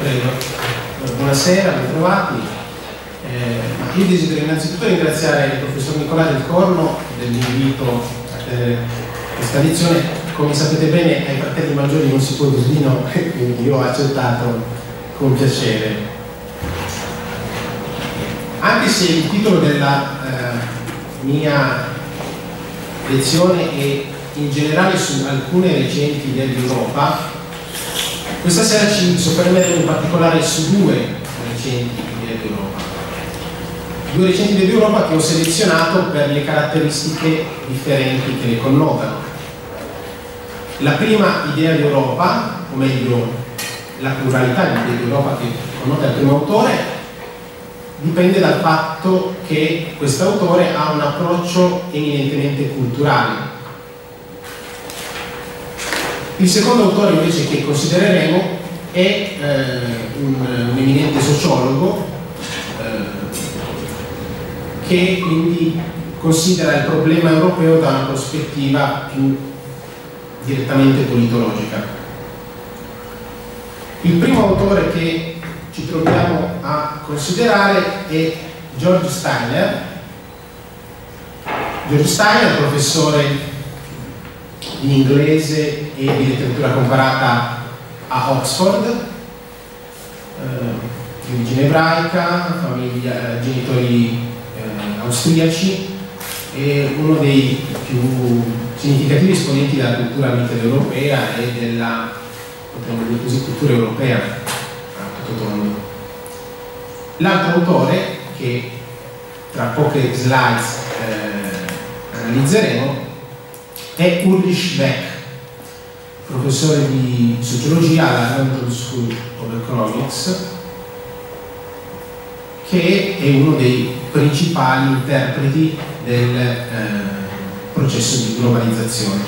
Prego. Buonasera, bentrovati. Io desidero innanzitutto ringraziare il professor Nicolà Del Corno dell'invito a tenere questa lezione. Come sapete bene, ai fratelli maggiori non si può dire di no, quindi io ho accettato con piacere. Anche se il titolo della mia lezione è in generale su alcune recenti dell'Europa, questa sera ci soffermeremo in particolare su due recenti dell'Europa. Due recenti dell'Europa che ho selezionato per le caratteristiche differenti che le connotano. La prima idea di Europa, o meglio la pluralità di idee di Europa che connota il primo autore, dipende dal fatto che quest'autore ha un approccio eminentemente culturale. Il secondo autore invece che considereremo è un eminente sociologo che quindi considera il problema europeo da una prospettiva più direttamente politologica. Il primo autore che ci troviamo a considerare è George Steiner. George Steiner, professore di inglese e di letteratura comparata a Oxford, di origine ebraica, famiglia, genitori austriaci, e uno dei più significativi esponenti della cultura mitteleuropea e della, potremmo dire così, cultura europea a tutto tondo. L'altro autore, che tra poche slides analizzeremo, è Ulrich Beck, professore di sociologia alla London School of Economics, che è uno dei principali interpreti del processo di globalizzazione.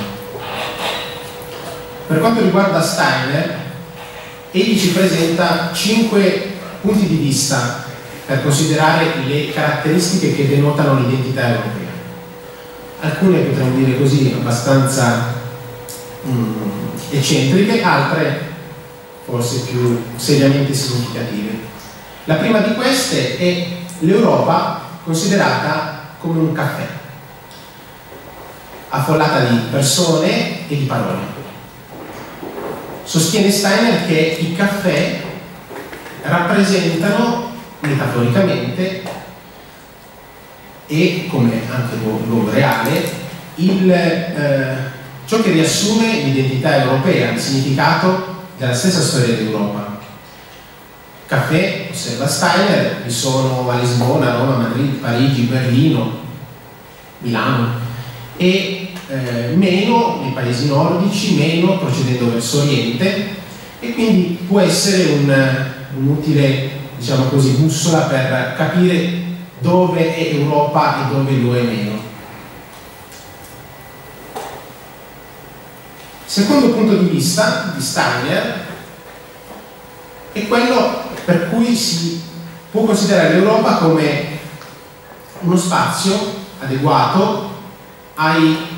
Per quanto riguarda Steiner, egli ci presenta 5 punti di vista per considerare le caratteristiche che denotano l'identità europea. Alcune, potremmo dire così, abbastanza eccentriche, altre forse più seriamente significative. La prima di queste è l'Europa considerata come un caffè, affollata di persone e di parole. Sostiene Steiner che i caffè rappresentano metaforicamente e come anche luogo reale ciò che riassume l'identità europea, il significato della stessa storia d'Europa. Caffè, osserva Steiner, vi sono a Lisbona, Roma, Madrid, Parigi, Berlino, Milano, e meno nei paesi nordici, meno procedendo verso Oriente, e quindi può essere un'utile, diciamo così, bussola per capire dove è Europa e dove lo è meno. Secondo punto di vista di Steiner è quello per cui si può considerare l'Europa come uno spazio adeguato a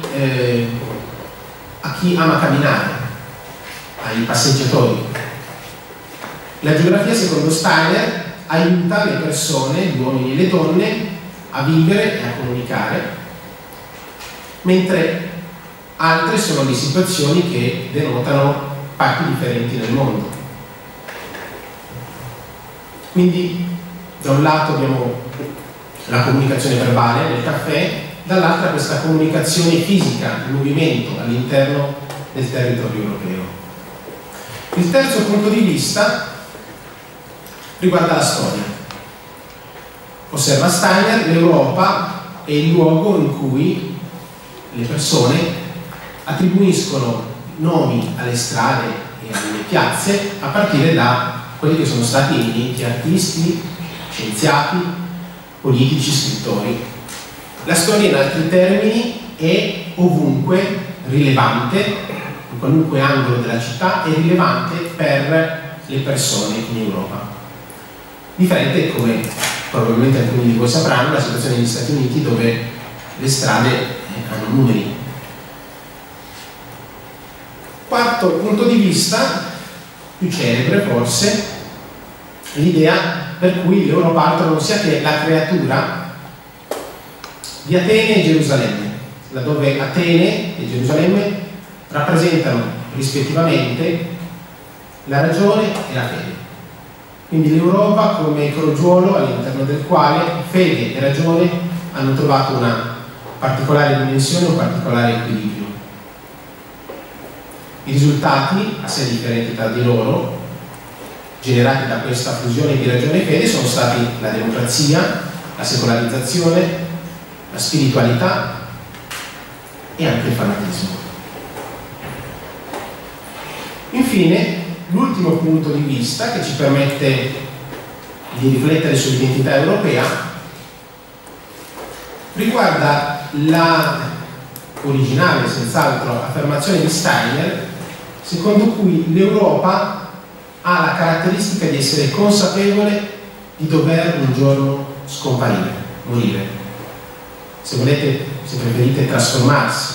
chi ama camminare, ai passeggiatori. La geografia, secondo Steiner, aiuta le persone, gli uomini e le donne, a vivere e a comunicare, mentre altre sono le situazioni che denotano parti differenti del mondo. Quindi da un lato abbiamo la comunicazione verbale nel caffè, dall'altra questa comunicazione fisica, il movimento all'interno del territorio europeo. Il terzo punto di vista riguarda la storia. Osserva Steiner, l'Europa è il luogo in cui le persone attribuiscono nomi alle strade e alle piazze a partire da quelli che sono stati eminenti artisti, scienziati, politici, scrittori. La storia, in altri termini, è ovunque rilevante, in qualunque angolo della città, è rilevante per le persone in Europa. Differente, come probabilmente alcuni di voi sapranno, la situazione negli Stati Uniti, dove le strade hanno numeri. Quarto punto di vista, più celebre forse, l'idea per cui l'Europa altro non sia che la creatura di Atene e Gerusalemme, laddove Atene e Gerusalemme rappresentano rispettivamente la ragione e la fede. Quindi l'Europa come crogiuolo all'interno del quale fede e ragione hanno trovato una particolare dimensione, un particolare equilibrio. I risultati, assai differenti tra di loro, generati da questa fusione di ragione e fede, sono stati la democrazia, la secolarizzazione, la spiritualità e anche il fanatismo. Infine, l'ultimo punto di vista che ci permette di riflettere sull'identità europea riguarda la originale, senz'altro, affermazione di Steiner, secondo cui l'Europa ha la caratteristica di essere consapevole di dover un giorno scomparire, morire. Se volete, se preferite, trasformarsi.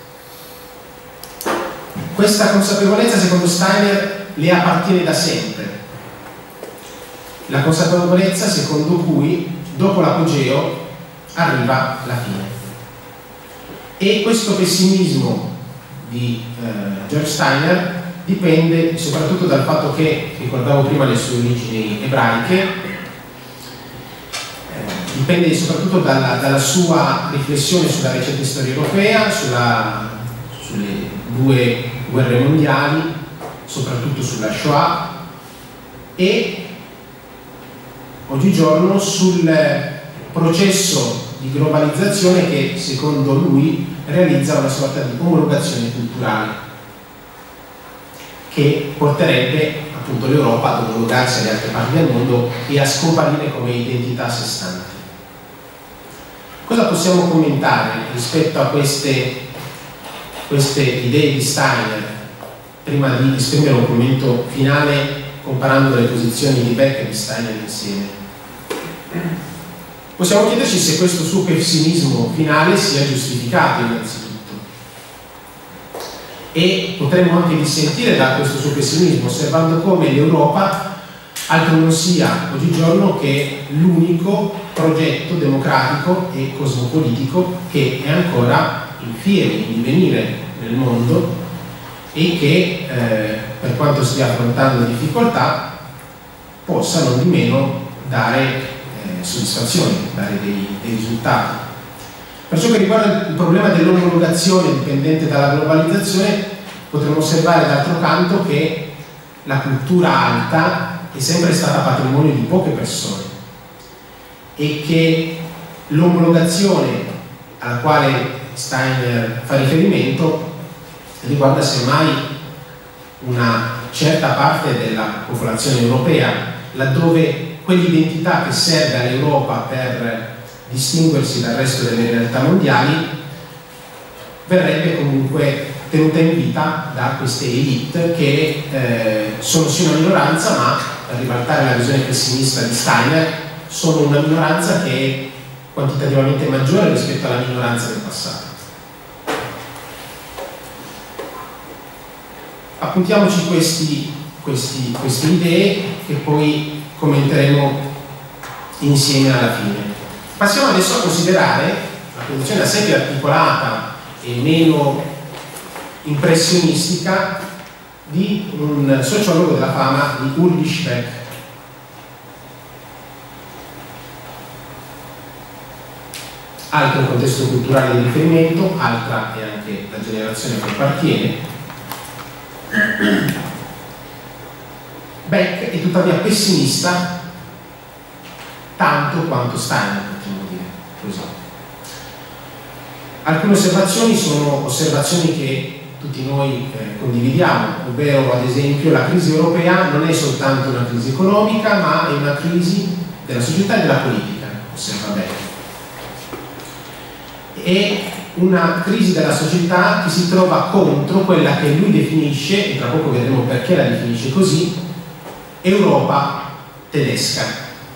Questa consapevolezza, secondo Steiner, le appartiene da sempre. La consapevolezza secondo cui, dopo l'apogeo, arriva la fine. E questo pessimismo di George Steiner dipende soprattutto dal fatto che, ricordavo prima le sue origini ebraiche, dipende soprattutto dalla sua riflessione sulla recente storia europea, sulle due guerre mondiali, soprattutto sulla Shoah, e oggigiorno sul processo di globalizzazione che, secondo lui, realizza una sorta di omologazione culturale che porterebbe appunto l'Europa ad omologarsi alle altre parti del mondo e a scomparire come identità a sé stante. Cosa possiamo commentare rispetto a queste idee di Steiner, prima di esprimere un commento finale comparando le posizioni di Beck e di Steiner insieme? Possiamo chiederci se questo suo pessimismo finale sia giustificato innanzitutto, e potremmo anche dissentire da questo suo pessimismo osservando come l'Europa altro non sia oggigiorno che l'unico progetto democratico e cosmopolitico che è ancora in fiere, in divenire nel mondo, e che per quanto stia affrontando difficoltà possa non di meno dare soddisfazioni, dare dei risultati. Per ciò che riguarda il problema dell'omologazione dipendente dalla globalizzazione, potremmo osservare d'altro canto che la cultura alta è sempre stata patrimonio di poche persone e che l'omologazione alla quale Steiner fa riferimento riguarda semmai una certa parte della popolazione europea, laddove quell'identità che serve all'Europa per distinguersi dal resto delle realtà mondiali verrebbe comunque tenuta in vita da queste elite che sono sì una minoranza, ma per ribaltare la visione pessimista di Steiner sono una minoranza che è quantitativamente maggiore rispetto alla minoranza del passato. Appuntiamoci queste idee che poi commenteremo insieme alla fine. Passiamo adesso a considerare la posizione assai più articolata e meno impressionistica di un sociologo della fama, di Ulrich Beck. Altro contesto culturale di riferimento, altra è anche la generazione che appartiene. Beck è tuttavia pessimista tanto quanto Steiner, potremmo dire così. Alcune osservazioni sono osservazioni che tutti noi condividiamo, ovvero ad esempio la crisi europea non è soltanto una crisi economica, ma è una crisi della società e della politica, osserva Beck. È una crisi della società che si trova contro quella che lui definisce, e tra poco vedremo perché la definisce così, Europa tedesca.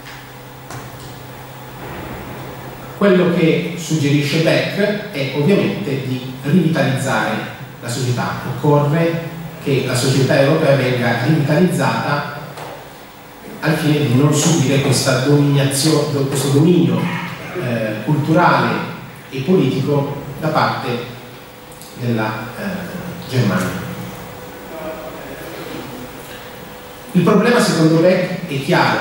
Quello che suggerisce Beck è ovviamente di rivitalizzare la società. Occorre che la società europea venga rivitalizzata al fine di non subire questo dominio culturale e politico da parte della Germania. Il problema secondo Beck è chiaro: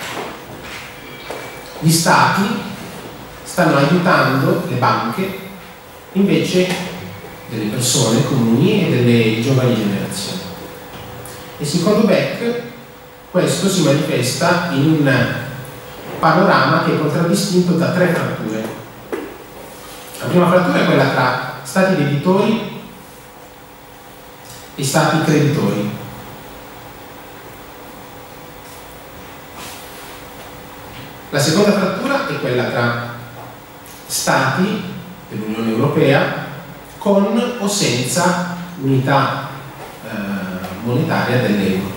gli stati stanno aiutando le banche invece delle persone comuni e delle giovani generazioni. E secondo Beck questo si manifesta in un panorama che è contraddistinto da 3 fratture. La prima frattura è quella tra stati debitori e stati creditori. La seconda frattura è quella tra stati dell'Unione Europea con o senza unità monetaria dell'euro.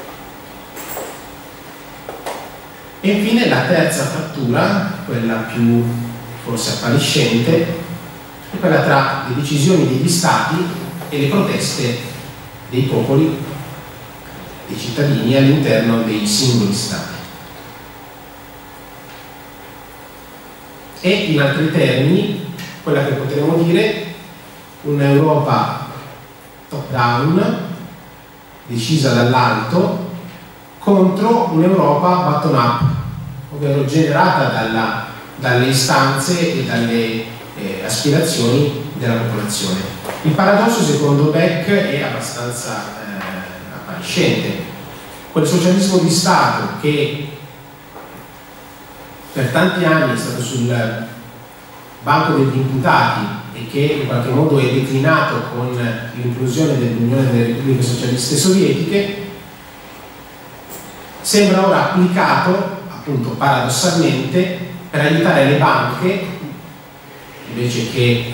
E infine la terza frattura, quella più forse appariscente, è quella tra le decisioni degli stati e le proteste dei popoli, dei cittadini all'interno dei singoli stati. E in altri termini, quella che potremmo dire un'Europa top-down, decisa dall'alto, contro un'Europa bottom-up, ovvero generata dalle istanze e dalle aspirazioni della popolazione. Il paradosso, secondo Beck, è abbastanza appariscente. Quel socialismo di Stato che per tanti anni è stato sul banco degli imputati e che in qualche modo è declinato con l'implosione dell'Unione delle Repubbliche Socialiste Sovietiche, sembra ora applicato, appunto paradossalmente, per aiutare le banche invece che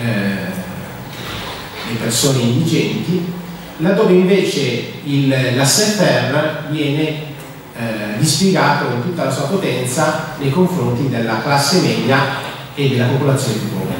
le persone indigenti, laddove invece laissez-faire viene dispiegato in tutta la sua potenza nei confronti della classe media e della popolazione più povera.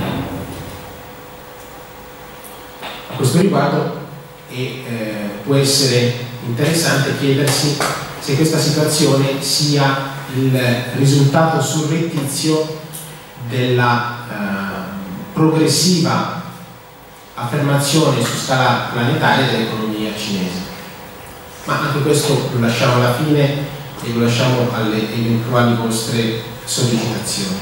A questo riguardo può essere interessante chiedersi se questa situazione sia il risultato surrettizio della progressiva affermazione su scala planetaria dell'economia cinese. Ma anche questo lo lasciamo alla fine e lo lasciamo alle eventuali vostre sollecitazioni.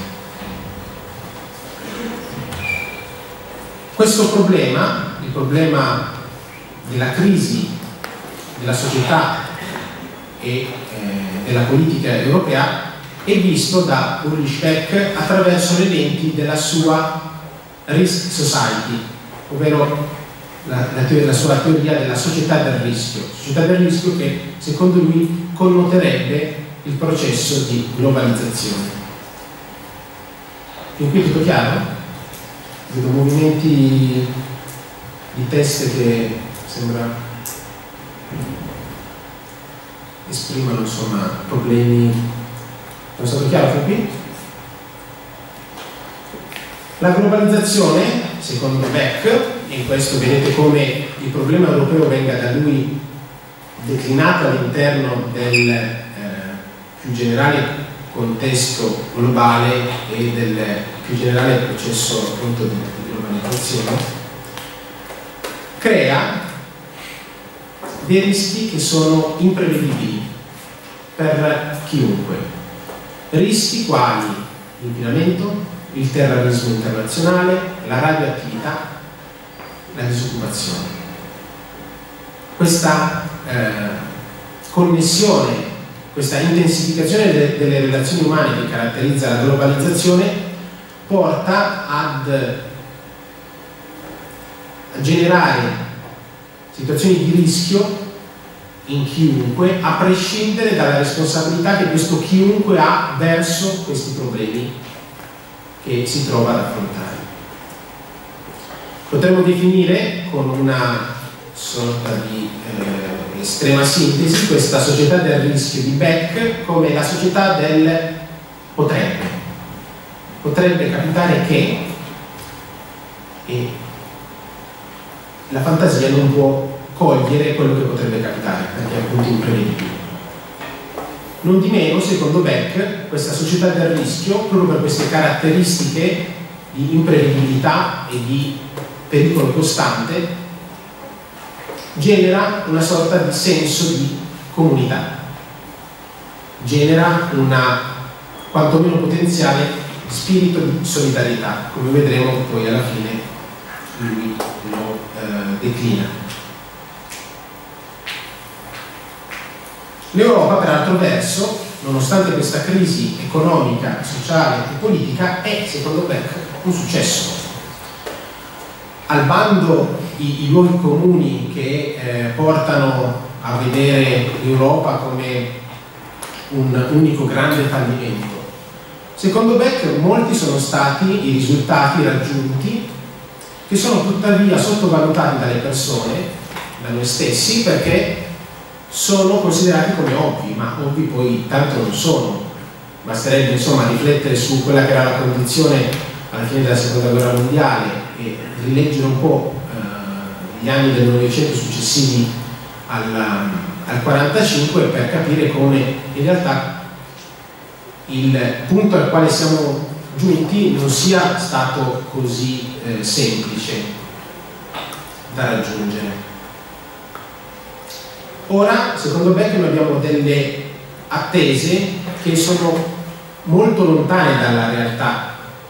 Questo problema, il problema della crisi della società e della politica europea, è visto da Ulrich Beck attraverso le lenti della sua Risk Society, ovvero la sua teoria della società del rischio che secondo lui connoterebbe il processo di globalizzazione. Fin qui tutto chiaro? Vedo movimenti di teste che sembra esprimano insomma problemi. È stato chiaro fin qui? La globalizzazione, secondo Beck, e in questo vedete come il problema europeo venga da lui declinato all'interno del più generale contesto globale e del più generale processo appunto di globalizzazione, crea dei rischi che sono imprevedibili per chiunque. Rischi quali l'inquinamento, il terrorismo internazionale, la radioattività, la disoccupazione. Questa connessione, questa intensificazione delle relazioni umane che caratterizza la globalizzazione porta a generare situazioni di rischio in chiunque, a prescindere dalla responsabilità che questo chiunque ha verso questi problemi che si trova ad affrontare. Potremmo definire con una sorta di estrema sintesi questa società del rischio di Beck come la società del potrebbe. Potrebbe capitare che, e la fantasia non può cogliere quello che potrebbe capitare perché è appunto imprevedibile. Non di meno, secondo Beck, questa società del rischio, proprio per queste caratteristiche di imprevedibilità e di pericolo costante, genera una sorta di senso di comunità, genera una quantomeno potenziale spirito di solidarietà, come vedremo poi alla fine lui lo declina. L'Europa, per altro verso, nonostante questa crisi economica, sociale e politica, è, secondo Beck, un successo. Al bando i luoghi comuni che portano a vedere l'Europa come un unico grande fallimento. Secondo Beck, molti sono stati i risultati raggiunti, che sono tuttavia sottovalutati dalle persone, da noi stessi, perché sono considerati come ovvi, ma ovvi poi tanto non sono. Basterebbe insomma riflettere su quella che era la condizione alla fine della seconda guerra mondiale e rileggere un po' gli anni del Novecento successivi al 45 per capire come in realtà il punto al quale siamo giunti non sia stato così semplice da raggiungere. Ora, secondo Beck, noi abbiamo delle attese che sono molto lontane dalla realtà.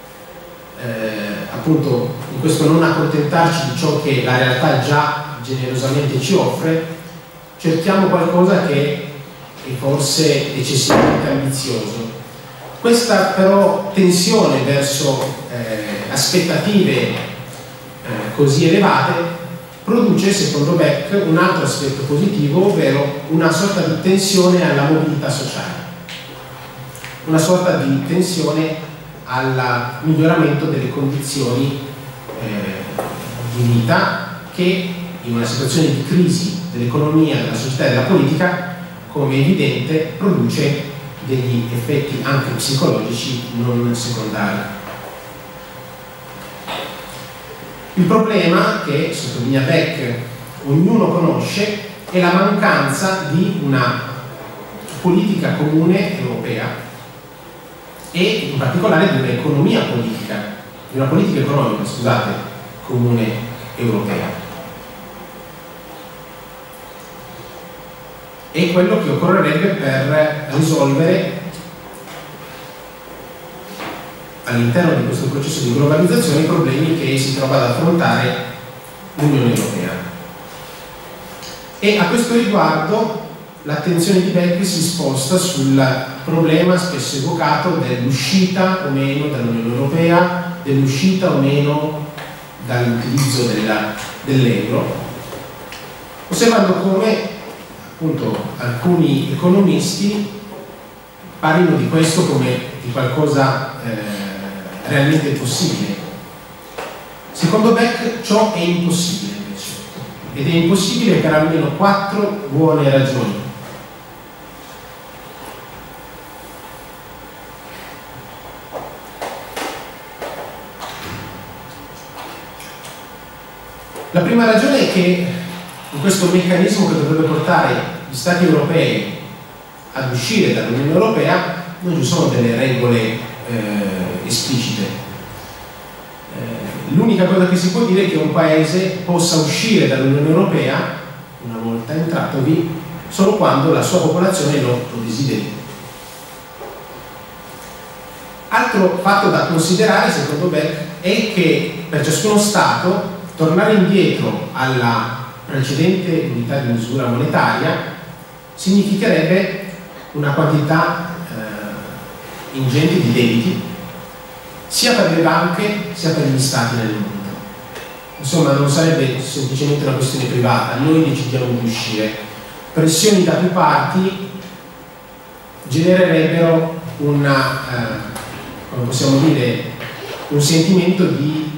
Appunto, in questo non accontentarci di ciò che la realtà già generosamente ci offre, cerchiamo qualcosa che è forse eccessivamente ambizioso. Questa però tensione verso aspettative così elevate produce, secondo Beck, un altro aspetto positivo, ovvero una sorta di tensione alla mobilità sociale, una sorta di tensione al miglioramento delle condizioni di vita che in una situazione di crisi dell'economia, della società e della politica, come è evidente, produce degli effetti anche psicologici non secondari. Il problema che, sottolinea Beck, ognuno conosce è la mancanza di una politica comune europea e in particolare di un'economia politica, di una politica economica, scusate, comune europea. È quello che occorrerebbe per risolvere all'interno di questo processo di globalizzazione i problemi che si trova ad affrontare l'Unione Europea. E a questo riguardo l'attenzione di Beck si sposta sul problema spesso evocato dell'uscita o meno dall'Unione Europea, dell'uscita o meno dall'utilizzo dell'euro, osservando come appunto alcuni economisti parlino di questo come di qualcosa realmente impossibile. Secondo Beck ciò è impossibile invece, ed è impossibile per almeno 4 buone ragioni. La prima ragione è che in questo meccanismo che dovrebbe portare gli Stati europei ad uscire dall'Unione Europea non ci sono delle regole esplicite. L'unica cosa che si può dire è che un paese possa uscire dall'Unione Europea, una volta entratovi, solo quando la sua popolazione lo desideri. Altro fatto da considerare, secondo Beck, è che per ciascuno Stato tornare indietro alla precedente unità di misura monetaria significherebbe una quantità ingente di debiti sia per le banche sia per gli stati nel mondo. Insomma, non sarebbe semplicemente una questione privata, noi decidiamo di uscire. Pressioni da più parti genererebbero una, come possiamo dire, un sentimento di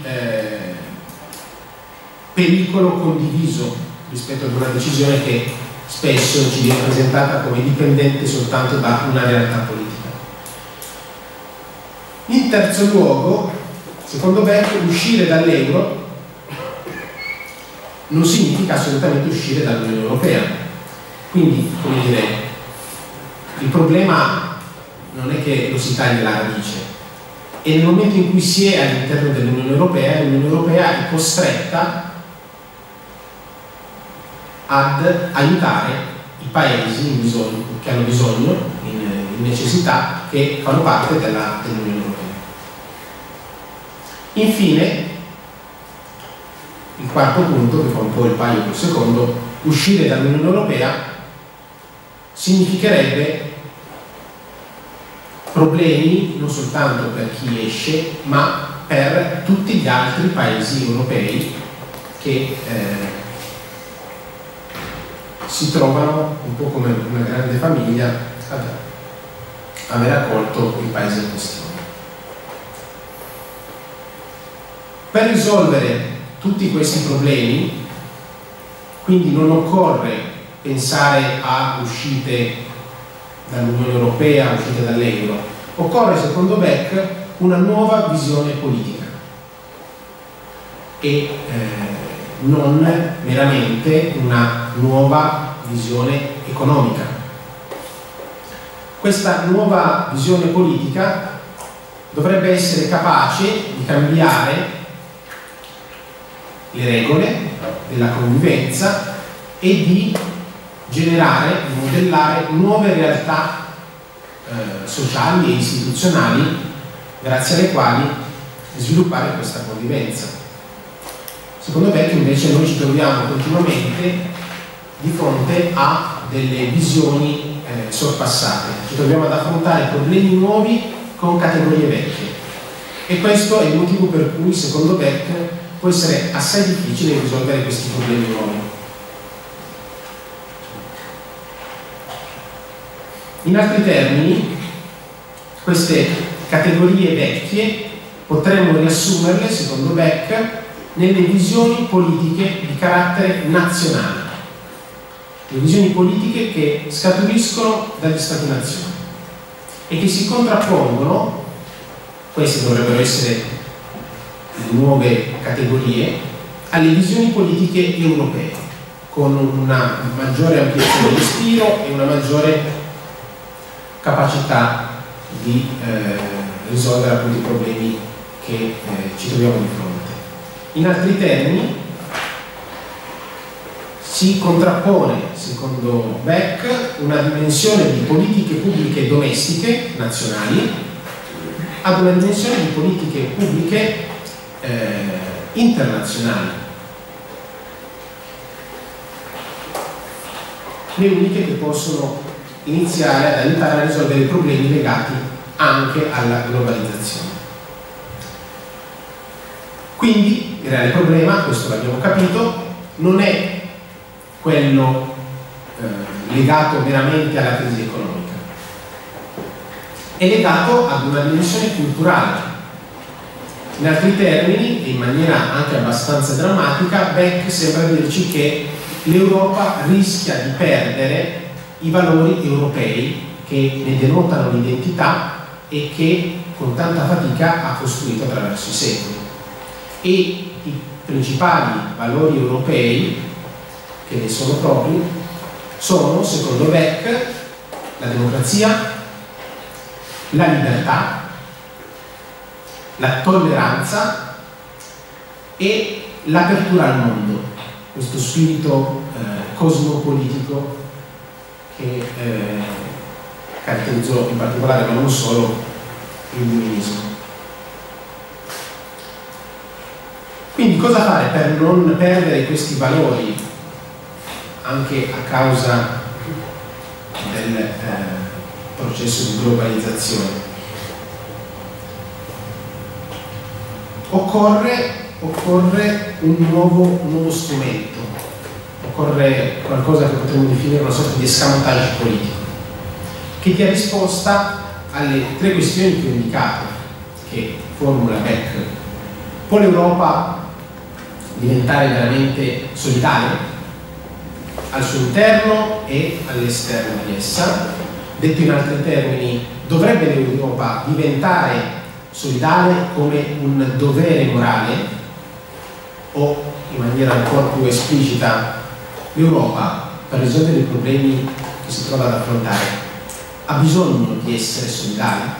pericolo condiviso rispetto ad una decisione che spesso ci viene presentata come dipendente soltanto da una realtà politica. In terzo luogo, secondo Beck, uscire dall'euro non significa assolutamente uscire dall'Unione Europea. Quindi, come dire, il problema non è che lo si taglia alla radice, e nel momento in cui si è all'interno dell'Unione Europea, l'Unione Europea è costretta ad aiutare i paesi che hanno bisogno, in necessità, che fanno parte dell'Unione Europea. Infine, il quarto punto, che fa un po' il paio col secondo: uscire dall'Unione Europea significherebbe problemi non soltanto per chi esce, ma per tutti gli altri paesi europei che si trovano un po' come una grande famiglia ad aver accolto il paese in questione. Per risolvere tutti questi problemi, quindi, non occorre pensare a uscite dall'Unione Europea, uscite dall'euro. Occorre, secondo Beck, una nuova visione politica e non meramente una nuova visione economica. Questa nuova visione politica dovrebbe essere capace di cambiare le regole della convivenza e di generare, modellare nuove realtà sociali e istituzionali grazie alle quali sviluppare questa convivenza. Secondo Beck, invece, noi ci troviamo continuamente di fronte a delle visioni sorpassate, ci troviamo ad affrontare problemi nuovi con categorie vecchie, e questo è il motivo per cui, secondo Beck, può essere assai difficile risolvere questi problemi nuovi. In altri termini, queste categorie vecchie potremmo riassumerle, secondo Beck, nelle visioni politiche di carattere nazionale, le visioni politiche che scaturiscono dagli Stati-nazione e che si contrappongono. Queste dovrebbero essere le nuove categorie, alle visioni politiche europee, con una maggiore ampiezza di respiro e una maggiore capacità di risolvere appunto i problemi che ci troviamo di fronte. In altri termini, si contrappone, secondo Beck, una dimensione di politiche pubbliche domestiche nazionali ad una dimensione di politiche pubbliche internazionali, le uniche che possono iniziare ad aiutare a risolvere i problemi legati anche alla globalizzazione. Quindi il reale problema, questo l'abbiamo capito, non è quello legato meramente alla crisi economica, è legato ad una dimensione culturale. In altri termini, e in maniera anche abbastanza drammatica, Beck sembra dirci che l'Europa rischia di perdere i valori europei che ne denotano l'identità e che con tanta fatica ha costruito attraverso i secoli. E i principali valori europei che ne sono propri sono, secondo Beck, la democrazia, la libertà, la tolleranza e l'apertura al mondo, questo spirito cosmopolitico che caratterizzò in particolare, ma non solo, l'illuminismo. Quindi cosa fare per non perdere questi valori anche a causa del processo di globalizzazione? Occorre un nuovo strumento, occorre qualcosa che potremmo definire una sorta di escamotage politico, che dia risposta alle tre questioni che ho indicato, che formula Beck. Può l'Europa diventare veramente solidale al suo interno e all'esterno di essa? Detto in altri termini, dovrebbe l'Europa diventare solidale come un dovere morale, o in maniera ancora più esplicita, l'Europa, per risolvere i problemi che si trova ad affrontare, ha bisogno di essere solidale.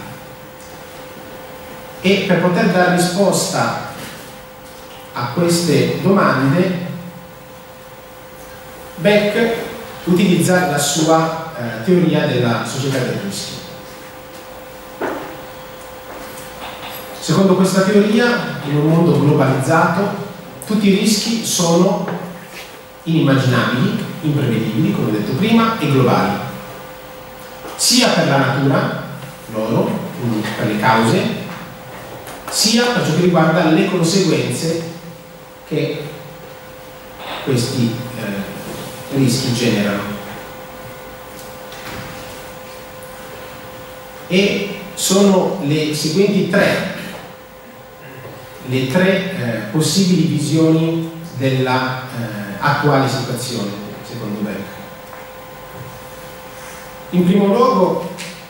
E per poter dare risposta a queste domande, Beck utilizza la sua teoria della società del rischio. Secondo questa teoria, in un mondo globalizzato, tutti i rischi sono inimmaginabili, imprevedibili, come ho detto prima, e globali, sia per la natura, loro, quindi per le cause, sia per ciò che riguarda le conseguenze che questi rischi generano. E sono le seguenti tre possibili visioni della attuale situazione, secondo Beck. In primo luogo,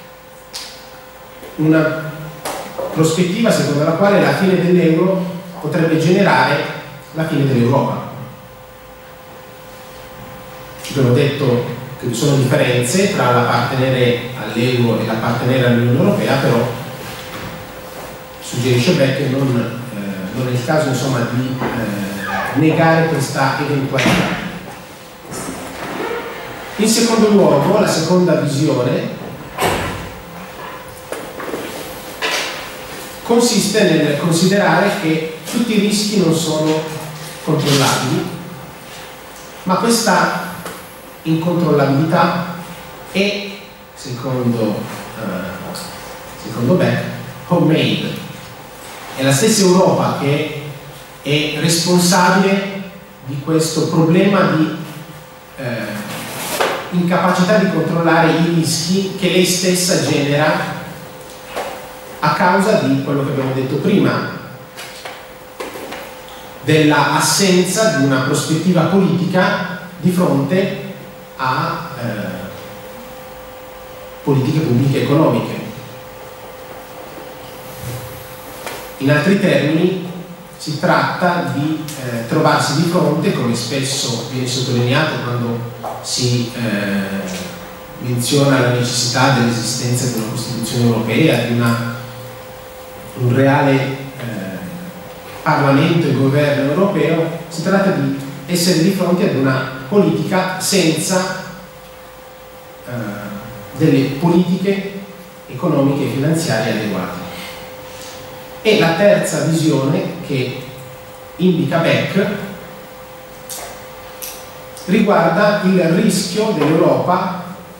una prospettiva secondo la quale la fine dell'euro potrebbe generare la fine dell'Europa. Abbiamo detto che vi sono differenze tra l'appartenere all'euro e l'appartenere all'Unione Europea, però suggerisce Beck che non è il caso, insomma, di negare questa eventualità. In secondo luogo, la seconda visione consiste nel considerare che tutti i rischi non sono controllabili, ma questa incontrollabilità è, secondo Beck, homemade. È la stessa Europa che è responsabile di questo problema di incapacità di controllare i rischi che lei stessa genera a causa di quello che abbiamo detto prima, della assenza di una prospettiva politica di fronte a politiche pubbliche economiche. In altri termini, si tratta di trovarsi di fronte, come spesso viene sottolineato quando si menziona la necessità dell'esistenza di una Costituzione europea, di un reale Parlamento e governo europeo, si tratta di essere di fronte ad una politica senza delle politiche economiche e finanziarie adeguate. E la terza visione che indica Beck riguarda il rischio dell'Europa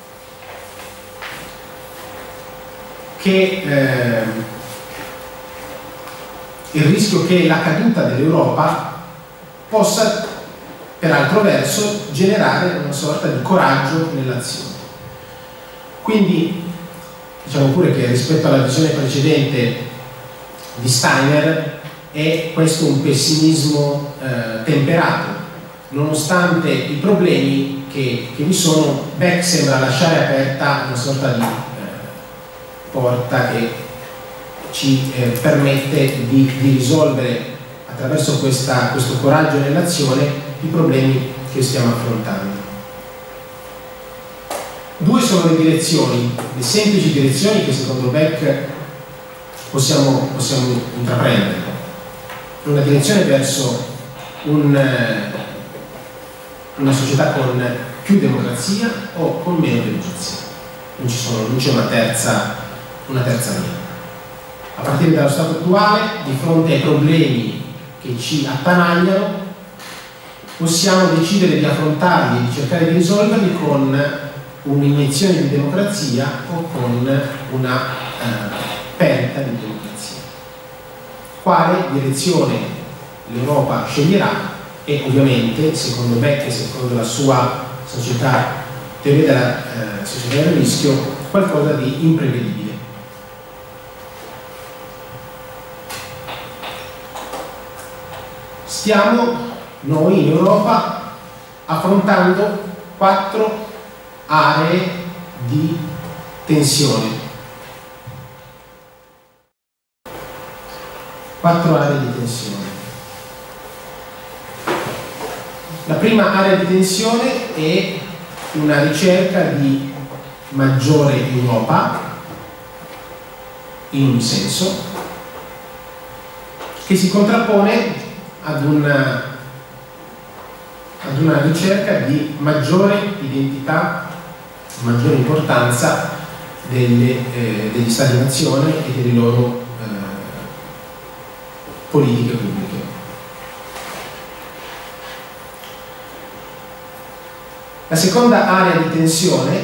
il rischio che la caduta dell'Europa possa, per altro verso, generare una sorta di coraggio nell'azione. Quindi diciamo pure che rispetto alla visione precedente di Steiner è questo un pessimismo temperato. Nonostante i problemi che vi sono, Beck sembra lasciare aperta una sorta di porta che ci permette di risolvere attraverso questo coraggio nell'azione i problemi che stiamo affrontando. Due sono le direzioni, le semplici direzioni che secondo Beck possiamo intraprendere. Una direzione verso una società con più democrazia o con meno democrazia. Non c'è una terza via. A partire dallo stato attuale, di fronte ai problemi che ci attanagliano, possiamo decidere di affrontarli e di cercare di risolverli con un'iniezione di democrazia o con una perdita di democrazia. Quale direzione l'Europa sceglierà è ovviamente, secondo Beck e secondo la sua teoria della società del rischio, qualcosa di imprevedibile. Stiamo noi in Europa affrontando 4 aree di tensione. 4 aree di tensione. La prima area di tensione è una ricerca di maggiore Europa, in un senso, che si contrappone ad una ricerca di maggiore identità, maggiore importanza degli Stati-nazione e delle loro politiche pubbliche. La seconda area di tensione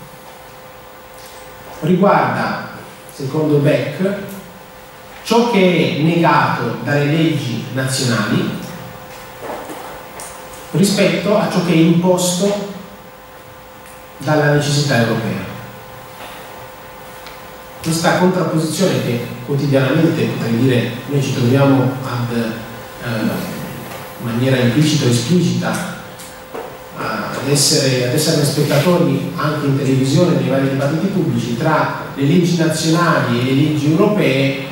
riguarda, secondo Beck, ciò che è negato dalle leggi nazionali rispetto a ciò che è imposto dalla necessità europea. Questa contrapposizione che quotidianamente, potrei dire, noi ci troviamo in maniera implicita o esplicita ad essere spettatori anche in televisione nei vari dibattiti pubblici tra le leggi nazionali e le leggi europee,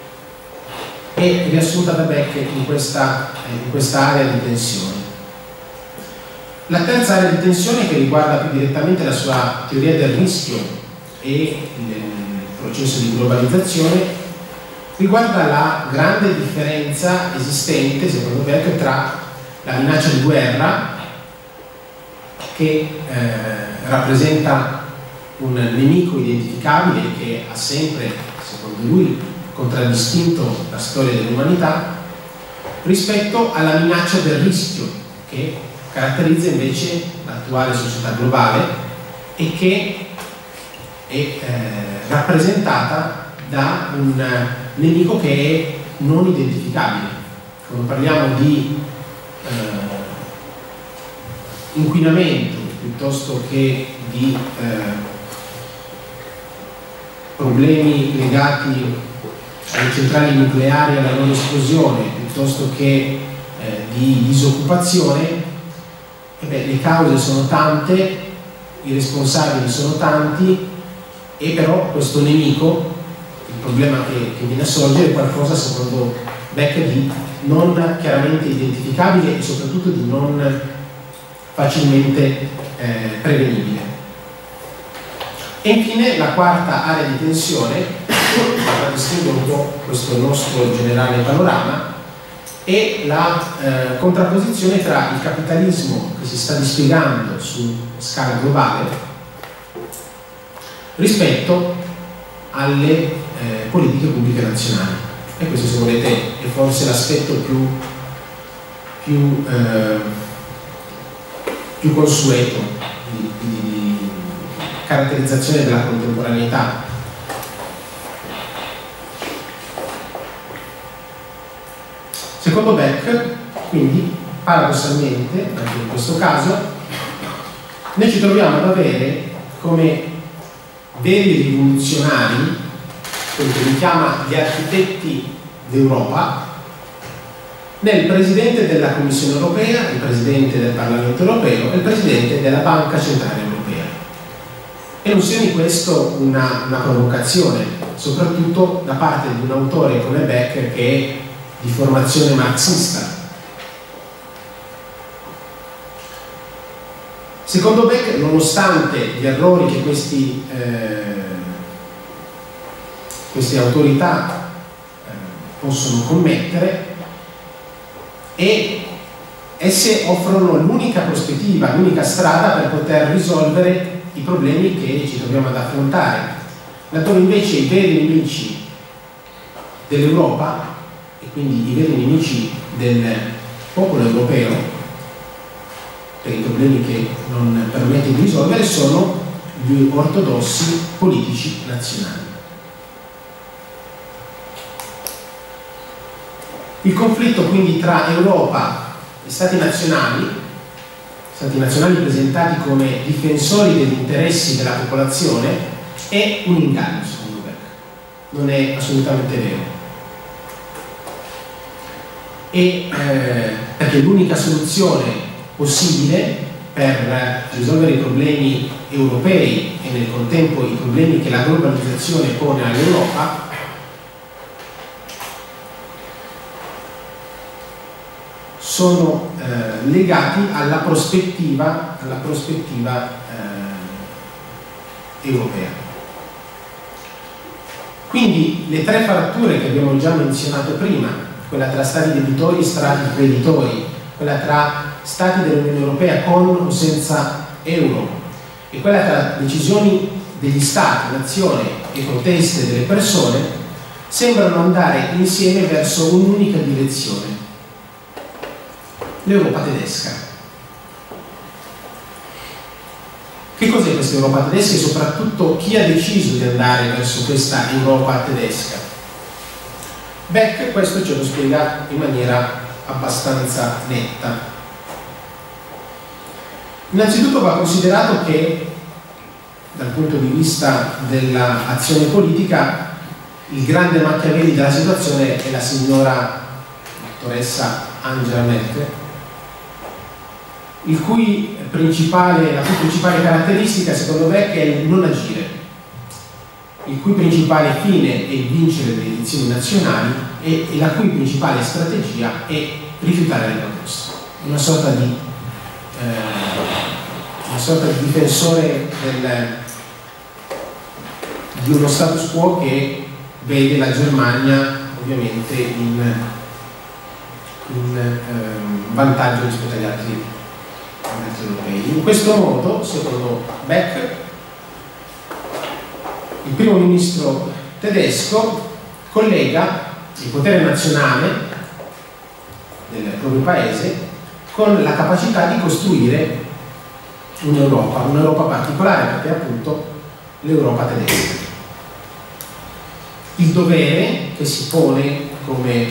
è riassunta da Beck in questa area di tensione. La terza area di tensione, che riguarda più direttamente la sua teoria del rischio e il processo di globalizzazione, riguarda la grande differenza esistente, secondo Beck, tra la minaccia di guerra, che rappresenta un nemico identificabile che ha sempre, secondo lui, contraddistinto la storia dell'umanità, rispetto alla minaccia del rischio, che caratterizza invece l'attuale società globale e che è rappresentata da un nemico che è non identificabile. Quando parliamo di inquinamento piuttosto che di problemi legati alle centrali nucleari e alla loro esplosione, piuttosto che di disoccupazione, le cause sono tante, i responsabili sono tanti, e però questo nemico, il problema che viene a sorgere, è qualcosa, secondo Beck, di non chiaramente identificabile e soprattutto di non facilmente prevenibile. E infine la quarta area di tensione, per distinguere un po' questo nostro generale panorama, è la contrapposizione tra il capitalismo che si sta dispiegando su scala globale rispetto alle politiche pubbliche nazionali. E questo, se volete, è forse l'aspetto più consueto di caratterizzazione della contemporaneità. Secondo Beck, quindi, paradossalmente, anche in questo caso, noi ci troviamo ad avere come veri rivoluzionari quello che lui chiama gli architetti d'Europa, nel Presidente della Commissione Europea, il Presidente del Parlamento Europeo e il Presidente della Banca Centrale Europea. E non sia di questo una provocazione, soprattutto da parte di un autore come Beck, che è di formazione marxista. Secondo Beck, nonostante gli errori che queste autorità possono commettere, e esse offrono l'unica prospettiva, l'unica strada per poter risolvere i problemi che ci troviamo ad affrontare. Laddove invece i veri nemici dell'Europa, e quindi i veri nemici del popolo europeo, per i problemi che non permette di risolvere, sono gli ortodossi politici nazionali. Il conflitto quindi tra Europa e Stati nazionali presentati come difensori degli interessi della popolazione, è un inganno, secondo Beck. Non è assolutamente vero. Perché l'unica soluzione possibile per risolvere i problemi europei e nel contempo i problemi che la globalizzazione pone all'Europa sono legati alla prospettiva europea. Quindi le tre fratture che abbiamo già menzionato prima, quella tra stati debitori e stati creditori, quella tra stati dell'Unione Europea con o senza euro e quella tra decisioni degli stati, nazione e proteste delle persone, sembrano andare insieme verso un'unica direzione: l'Europa tedesca. Che cos'è questa Europa tedesca e soprattutto chi ha deciso di andare verso questa Europa tedesca? Beck questo ce lo spiega in maniera abbastanza netta. Innanzitutto va considerato che dal punto di vista dell'azione politica il grande Machiavelli della situazione è la signora dottoressa Angela Merkel, la cui principale caratteristica secondo Beck è il non agire, il cui principale fine è il vincere le elezioni nazionali e la cui principale strategia è rifiutare le proposte, una sorta di difensore di uno status quo che vede la Germania ovviamente in vantaggio rispetto agli altri europei. In questo modo, secondo Beck, il primo ministro tedesco collega il potere nazionale del proprio paese con la capacità di costruire un'Europa particolare, perché è appunto l'Europa tedesca. Il dovere che si pone come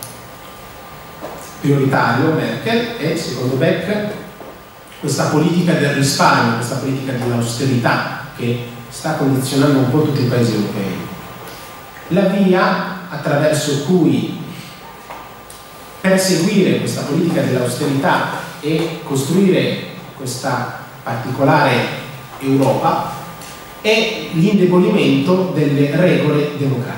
prioritario Merkel è, secondo Beck, questa politica del risparmio, questa politica dell'austerità che sta condizionando un po' tutti i paesi europei. La via attraverso cui perseguire questa politica dell'austerità e costruire questa particolare Europa è l'indebolimento delle regole democratiche.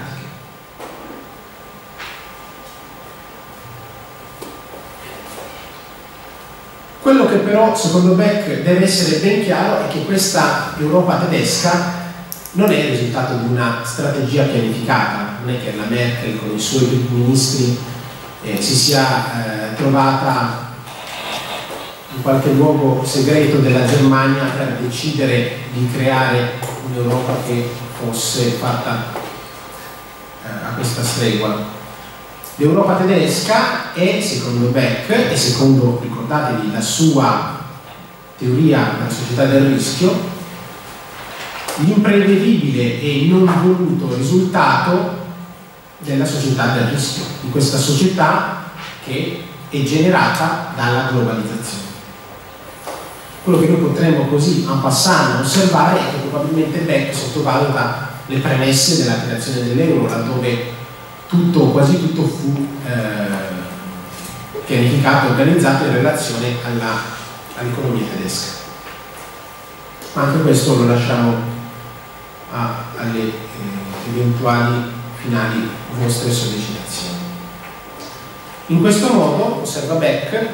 Quello che però secondo Beck deve essere ben chiaro è che questa Europa tedesca non è il risultato di una strategia pianificata, non è che la Merkel con i suoi ministri si sia trovata in qualche luogo segreto della Germania per decidere di creare un'Europa che fosse fatta a questa stregua. L'Europa tedesca è, secondo Beck, e secondo, ricordatevi, la sua teoria della società del rischio, l'imprevedibile e non voluto risultato della società del rischio, di questa società che è generata dalla globalizzazione. Quello che noi potremmo così en passant osservare è che probabilmente Beck sottovaluta le premesse della creazione dell'euro, laddove tutto o quasi tutto fu pianificato e organizzato in relazione all'economia tedesca. Ma anche questo lo lasciamo alle eventuali finali vostre sollecitazioni. In questo modo, osserva Beck,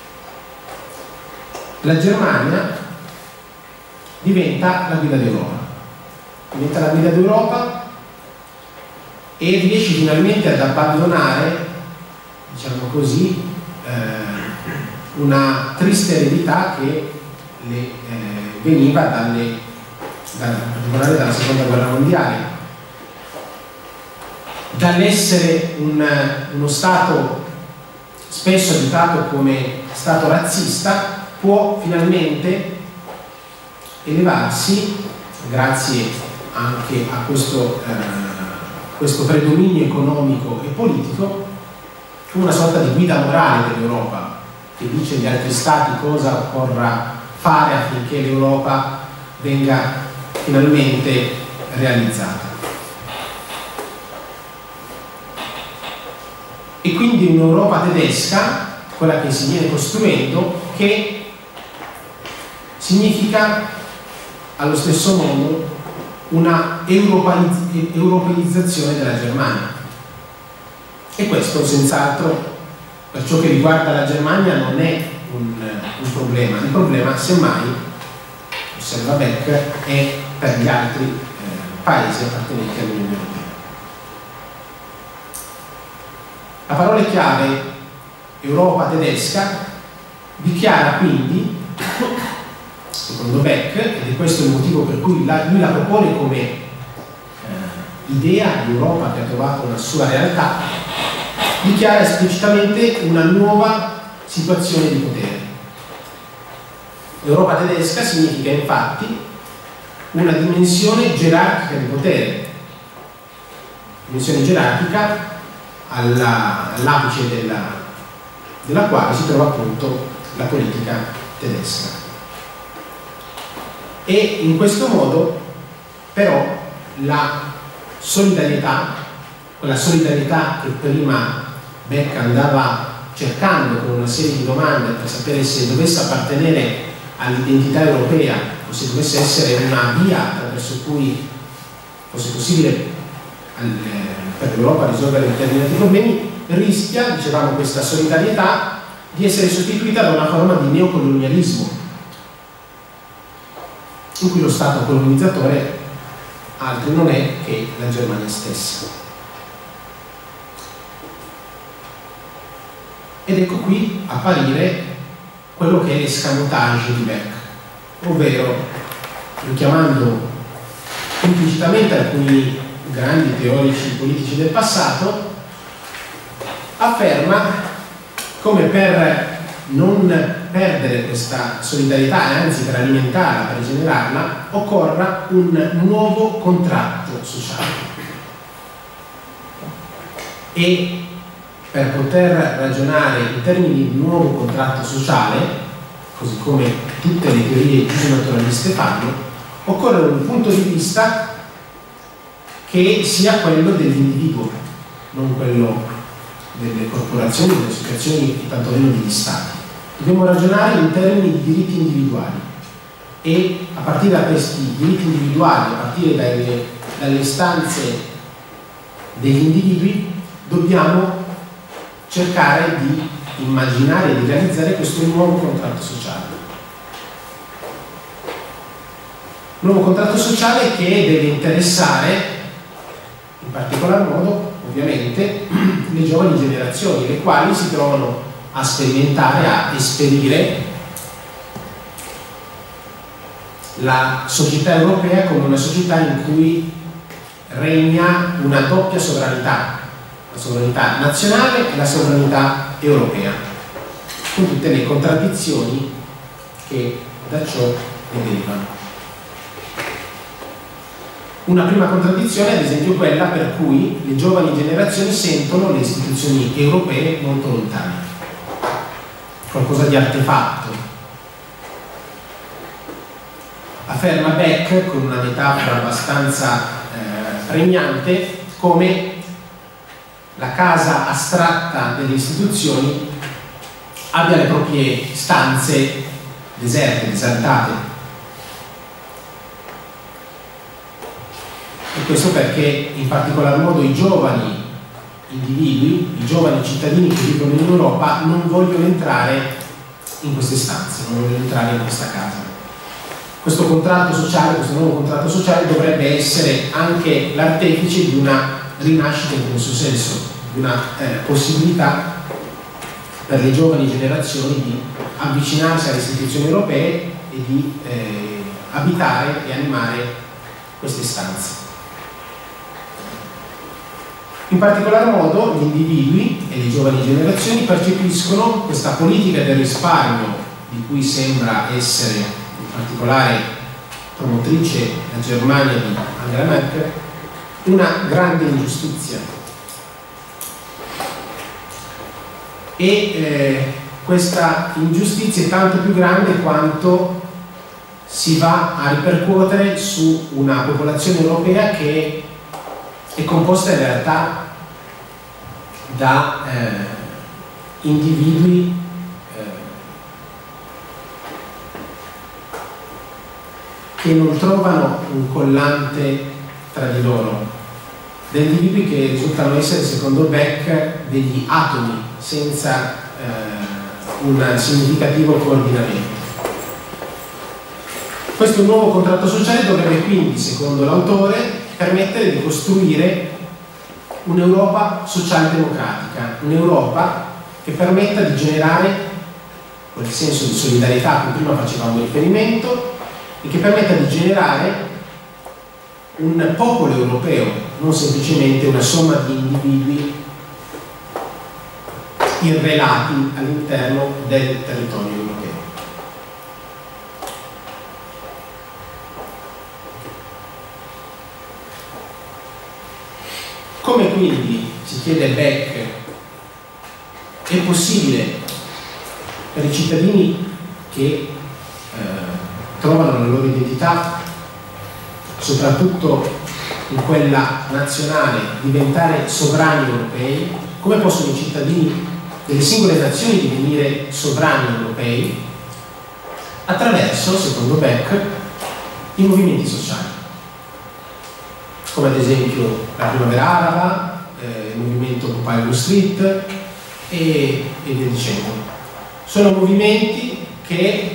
la Germania diventa la guida d'Europa. Diventa la guida d'Europa e riesce finalmente ad abbandonare, diciamo così, una triste eredità che le veniva dalla seconda guerra mondiale, dall'essere uno Stato spesso additato come Stato razzista, può finalmente elevarsi, grazie anche a questo predominio economico e politico, una sorta di guida morale dell'Europa, che dice agli altri stati cosa occorra fare affinché l'Europa venga finalmente realizzata. E quindi un'Europa tedesca, quella che si viene costruendo, che significa allo stesso modo una europeizzazione della Germania. E questo senz'altro, per ciò che riguarda la Germania, non è un problema. Il problema, semmai, osserva Beck, è per gli altri paesi appartenenti all'Unione Europea. La parola chiave Europa tedesca dichiara quindi, secondo Beck, ed è questo il motivo per cui lui la propone come idea di Europa che ha trovato una sua realtà, dichiara esplicitamente una nuova situazione di potere. L'Europa tedesca significa infatti una dimensione gerarchica di potere, dimensione gerarchica all'apice della quale si trova appunto la politica tedesca. E in questo modo però la solidarietà, quella solidarietà che prima Beck andava cercando con una serie di domande per sapere se dovesse appartenere all'identità europea o se dovesse essere una via attraverso cui fosse possibile per l'Europa risolvere determinati problemi, rischia, dicevamo, questa solidarietà di essere sostituita da una forma di neocolonialismo in cui lo Stato colonizzatore altro non è che la Germania stessa. Ed ecco qui apparire quello che è l'escamotage di Beck, ovvero, richiamando implicitamente alcuni grandi teorici politici del passato, afferma come per non perdere questa solidarietà e anzi per alimentarla, per rigenerarla, occorra un nuovo contratto sociale. E per poter ragionare in termini di nuovo contratto sociale, così come tutte le teorie giusnaturaliste fanno, occorre un punto di vista che sia quello dell'individuo, non quello delle corporazioni, delle associazioni e tantomeno degli stati. Dobbiamo ragionare in termini di diritti individuali e a partire da questi diritti individuali, a partire dalle istanze degli individui, dobbiamo cercare di immaginare e di realizzare questo nuovo contratto sociale. Nuovo contratto sociale che deve interessare in particolar modo, ovviamente, le giovani generazioni, le quali si trovano a sperimentare, a esperire la società europea come una società in cui regna una doppia sovranità, la sovranità nazionale e la sovranità europea, con tutte le contraddizioni che da ciò ne derivano. Una prima contraddizione è ad esempio quella per cui le giovani generazioni sentono le istituzioni europee molto lontane, qualcosa di artefatto. Afferma Beck con una metafora abbastanza pregnante come la casa astratta delle istituzioni abbia le proprie stanze deserte, disantate. E questo perché in particolar modo i giovani individui, i giovani cittadini che vivono in Europa non vogliono entrare in queste stanze, non vogliono entrare in questa casa. Questo contratto sociale, questo nuovo contratto sociale dovrebbe essere anche l'artefice di una rinascita in questo senso, di una possibilità per le giovani generazioni di avvicinarsi alle istituzioni europee e di abitare e animare queste stanze. In particolar modo gli individui e le giovani generazioni percepiscono questa politica del risparmio di cui sembra essere in particolare promotrice la Germania di Angela Merkel una grande ingiustizia e questa ingiustizia è tanto più grande quanto si va a ripercuotere su una popolazione europea che è composta in realtà da individui che non trovano un collante tra di loro, da individui che risultano essere, secondo Beck, degli atomi senza un significativo coordinamento. Questo nuovo contratto sociale dovrebbe quindi, secondo l'autore, permettere di costruire un'Europa socialdemocratica, un'Europa che permetta di generare quel senso di solidarietà a cui prima facevamo riferimento e che permetta di generare un popolo europeo, non semplicemente una somma di individui irrelati all'interno del territorio europeo. Come quindi, si chiede Beck, è possibile per i cittadini che trovano la loro identità, soprattutto in quella nazionale, diventare sovrani europei? Come possono i cittadini delle singole nazioni divenire sovrani europei? Attraverso, secondo Beck, i movimenti sociali, come ad esempio la Primavera Araba, il movimento Occupy Wall Street e via dicendo. Sono movimenti che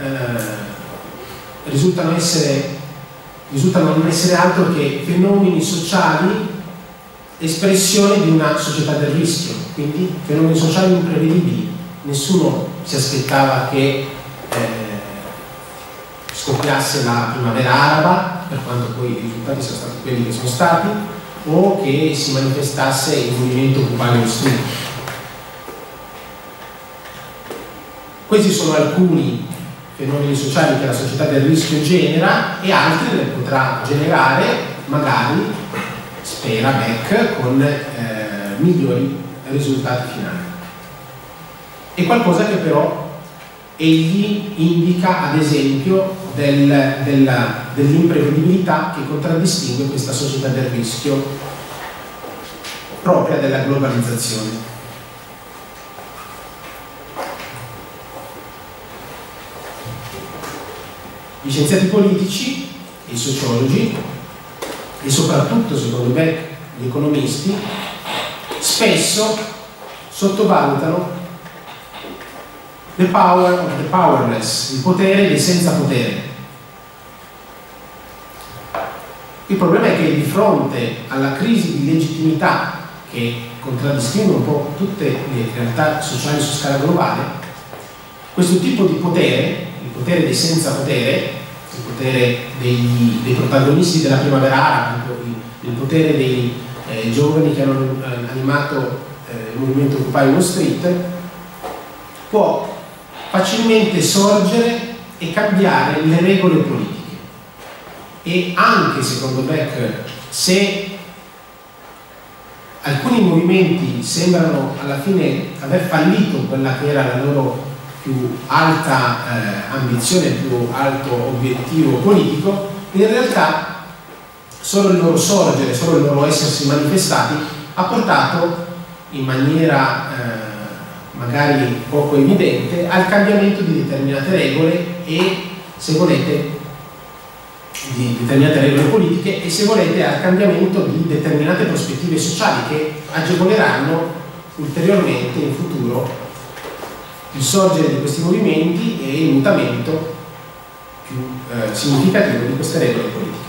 risultano non essere altro che fenomeni sociali, espressione di una società del rischio, quindi fenomeni sociali imprevedibili. Nessuno si aspettava che scoppiasse la Primavera Araba, per quanto poi i risultati siano stati quelli che sono stati, o che si manifestasse il movimento Occupy Wall Street. Questi sono alcuni fenomeni sociali che la società del rischio genera, e altri ne potrà generare, magari, spera Beck, con migliori risultati finali. È qualcosa che però egli indica, ad esempio, dell'imprevedibilità che contraddistingue questa società del rischio propria della globalizzazione. Gli scienziati politici, i sociologi e soprattutto, secondo me, gli economisti spesso sottovalutano the power of the powerless, il potere dei senza potere. Il problema è che di fronte alla crisi di legittimità che contraddistingue un po' tutte le realtà sociali su scala globale, questo tipo di potere, il potere dei senza potere, il potere dei protagonisti della Primavera Araba, il potere dei giovani che hanno animato il movimento Occupy Wall Street, può facilmente sorgere e cambiare le regole politiche. E anche, secondo Beck, se alcuni movimenti sembrano alla fine aver fallito quella che era la loro più alta ambizione, più alto obiettivo politico, in realtà solo il loro sorgere, solo il loro essersi manifestati ha portato in maniera magari poco evidente al cambiamento di determinate regole e, se volete, di determinate regole politiche e, se volete, al cambiamento di determinate prospettive sociali che agevoleranno ulteriormente in futuro il sorgere di questi movimenti e il mutamento più significativo di queste regole politiche.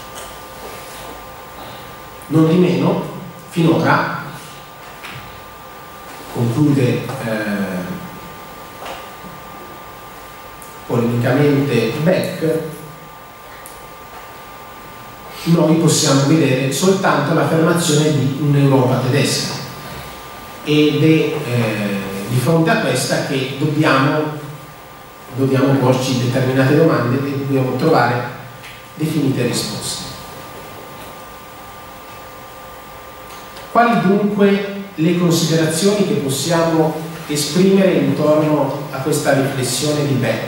Non di meno, finora, conclude polemicamente Beck, noi possiamo vedere soltanto l'affermazione di un'Europa tedesca, ed è di fronte a questa che dobbiamo porci determinate domande e dobbiamo trovare definite risposte. Quali dunque le considerazioni che possiamo esprimere intorno a questa riflessione di Beck?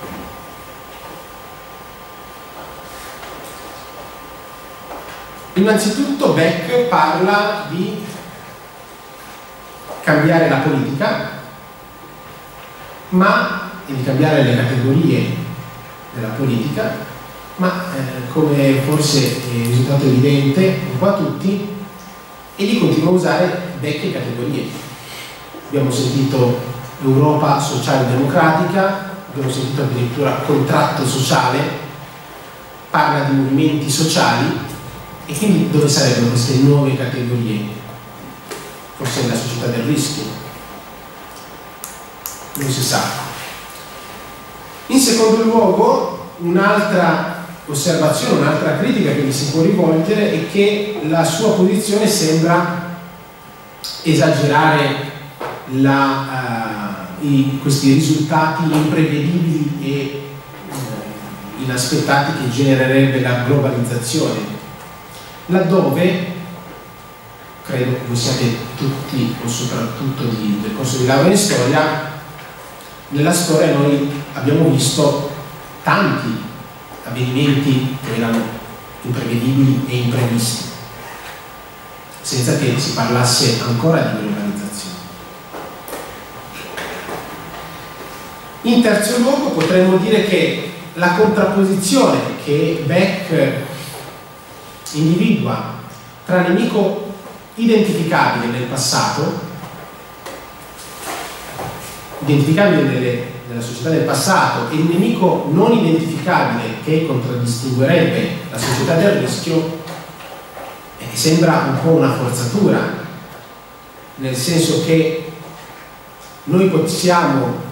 Innanzitutto Beck parla di cambiare la politica, e di cambiare le categorie della politica, ma come forse è risultato evidente un po' a tutti, egli continua a usare vecchie categorie. Abbiamo sentito Europa sociale democratica, abbiamo sentito addirittura contratto sociale, parla di movimenti sociali, e quindi dove sarebbero queste nuove categorie? Forse nella società del rischio? Non si sa. In secondo luogo, un'altra osservazione, un'altra critica che gli si può rivolgere è che la sua posizione sembra esagerare questi risultati imprevedibili e inaspettati che genererebbe la globalizzazione, laddove, credo che voi siate tutti o soprattutto del corso di laurea in storia, nella storia noi abbiamo visto tanti avvenimenti che erano imprevedibili e imprevisti, senza che si parlasse ancora di globalizzazione. In terzo luogo potremmo dire che la contrapposizione che Beck individua tra nemico identificabile nel passato, identificabile nella società del passato, e il nemico non identificabile che contraddistinguerebbe la società del rischio, sembra un po' una forzatura, nel senso che noi possiamo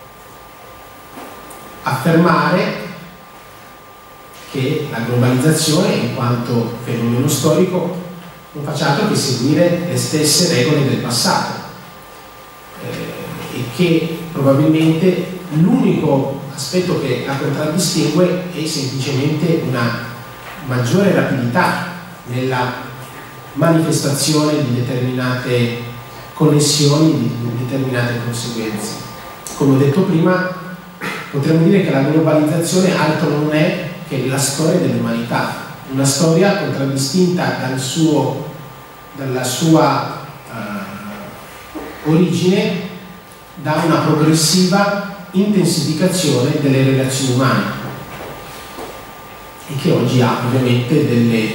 affermare che la globalizzazione, in quanto fenomeno storico, non faccia altro che seguire le stesse regole del passato, e che probabilmente l'unico aspetto che la contraddistingue è semplicemente una maggiore rapidità nella manifestazione di determinate connessioni, di determinate conseguenze. Come ho detto prima, potremmo dire che la globalizzazione altro non è che la storia dell'umanità, una storia contraddistinta dalla sua origine da una progressiva intensificazione delle relazioni umane, e che oggi ha ovviamente delle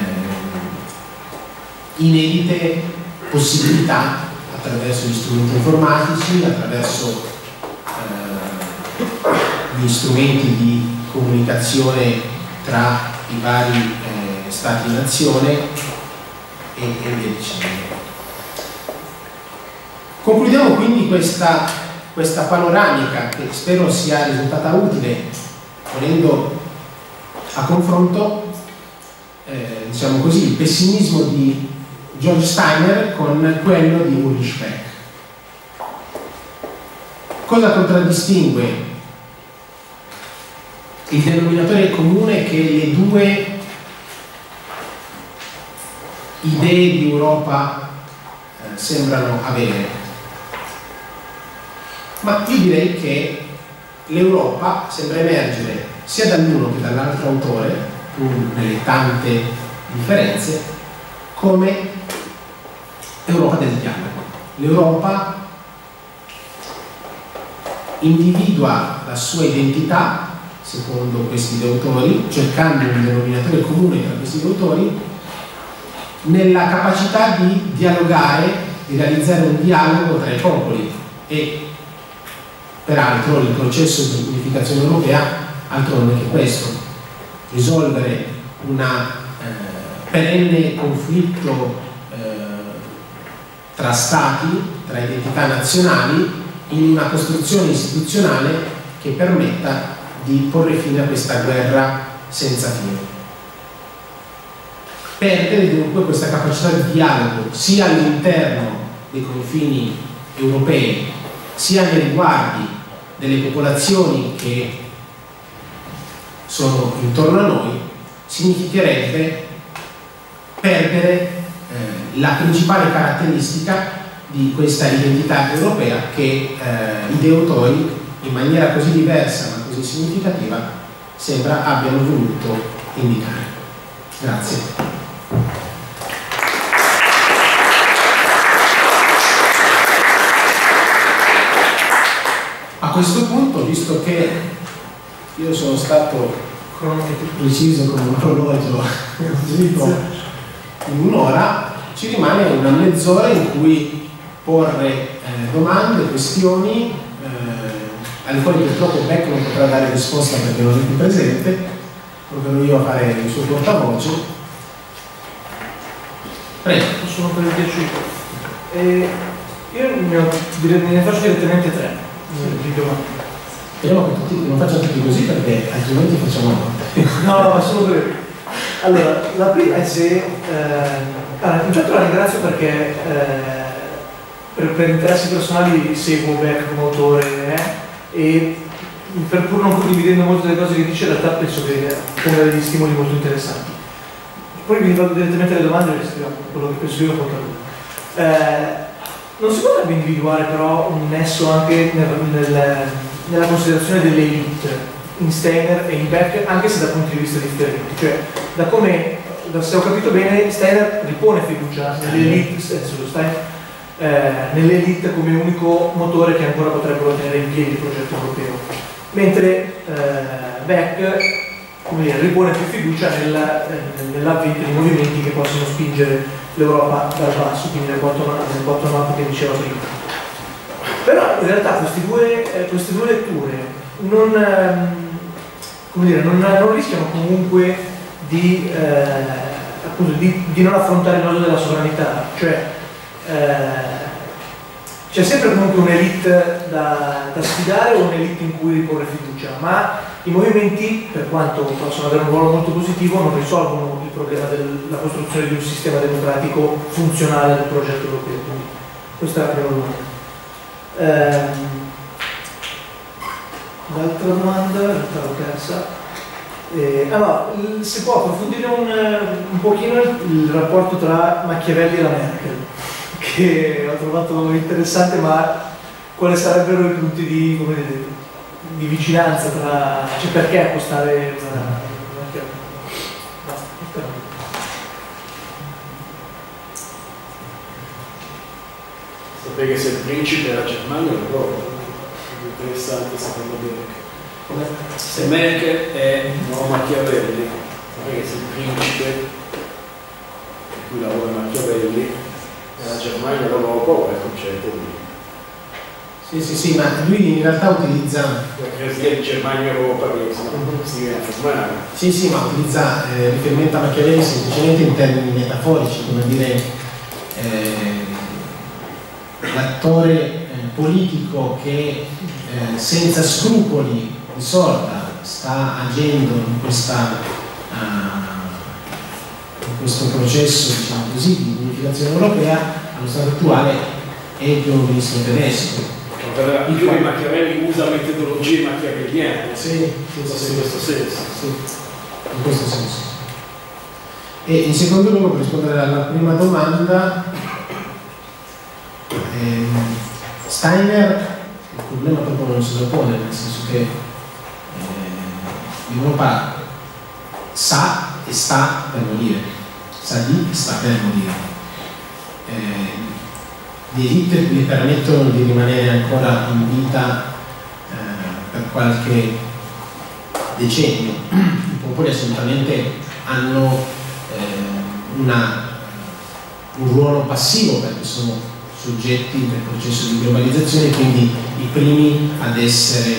inedite possibilità attraverso gli strumenti informatici, attraverso gli strumenti di comunicazione tra i vari stati di nazione e via dicendo. Concludiamo quindi questa panoramica, che spero sia risultata utile, ponendo a confronto diciamo così, il pessimismo di George Steiner con quello di Ulrich Beck. Cosa contraddistingue il denominatore comune che le due idee di Europa sembrano avere? Ma io direi che l'Europa sembra emergere sia dall'uno che dall'altro autore, pur nelle tante differenze, come Europa del dialogo. L'Europa individua la sua identità, secondo questi due autori, cercando un denominatore comune tra questi due autori, nella capacità di dialogare, di realizzare un dialogo tra i popoli. E peraltro il processo di unificazione europea altro non è che questo: risolvere un perenne conflitto tra stati, tra identità nazionali, in una costruzione istituzionale che permetta di porre fine a questa guerra senza fine. Perdere dunque questa capacità di dialogo sia all'interno dei confini europei, sia nei riguardi delle popolazioni che sono intorno a noi, significherebbe perdere la principale caratteristica di questa identità europea che i due autori, in maniera così diversa ma così significativa, sembra abbiano voluto indicare. Grazie. A questo punto, visto che io sono stato preciso come un orologio in un'ora, ci rimane una mezz'ora in cui porre domande, questioni alle quali purtroppo Beck non potrà dare risposta perché non è più presente, proverò io a fare il suo portavoce. Prego. Sono per il piacere. Io ne faccio direttamente 3. Speriamo che non facciano tutti così, perché altrimenti facciamo no, sono brevi. Allora, la prima è se intanto la ringrazio perché per interessi personali seguo Beck come autore e pur non condividendo molte delle cose che dice, in realtà penso che ponga degli stimoli molto interessanti. Poi vi vado direttamente alle domande e scriviamo quello che penso io conta lui. Non si potrebbe individuare però un nesso anche nella considerazione delle elite in Steiner e in Beck, anche se da punti di vista differenti. Cioè, se ho capito bene, Steiner ripone fiducia nell'elite come unico motore che ancora potrebbero tenere in piedi il progetto europeo, mentre Beck, come dire, ripone più fiducia nell'avvento di movimenti che possono spingere l'Europa dal basso, quindi nel bottom up che diceva prima. Però in realtà queste due letture non rischiano comunque di non affrontare il nodo della sovranità, cioè c'è sempre comunque un'elite da sfidare o un'elite in cui riporre fiducia, ma i movimenti, per quanto possono avere un ruolo molto positivo, non risolvono il problema della costruzione di un sistema democratico funzionale del progetto europeo. Quindi questa è la prima domanda. L'altra domanda, l'ho persa. Allora, si può approfondire un pochino il rapporto tra Machiavelli e la Merkel, che ho trovato interessante, ma quali sarebbero i punti di vicinanza tra, cioè perché accostare una Machiavelli? Basta. Sapere se il principe della Germania è l'Europa, è interessante secondo me. Se Merkel è nuovo Machiavelli, sapere se il principe di cui lavora Machiavelli è la Germania, l'Europa o è il concetto di... Sì, ma lui in realtà utilizza... Presidente Germania Europa che si viene a formare. Sì, ma utilizza riferimento a Machiavelli semplicemente in termini metaforici, come dire l'attore politico che senza scrupoli di sorta sta agendo in questo processo, diciamo così, di unificazione europea, allo stato attuale è il primo ministro tedesco. Il quale Machiavelli usa metodologie machiavelliane. Sì, in questo senso. Sì, in questo senso. E in secondo luogo, per rispondere alla prima domanda, Steiner il problema proprio non se lo pone, nel senso che l'Europa sa e sta per morire, sa di e sta per morire. Le elite gli permettono di rimanere ancora in vita per qualche decennio. I popoli assolutamente hanno un ruolo passivo perché sono soggetti del processo di globalizzazione, quindi i primi ad essere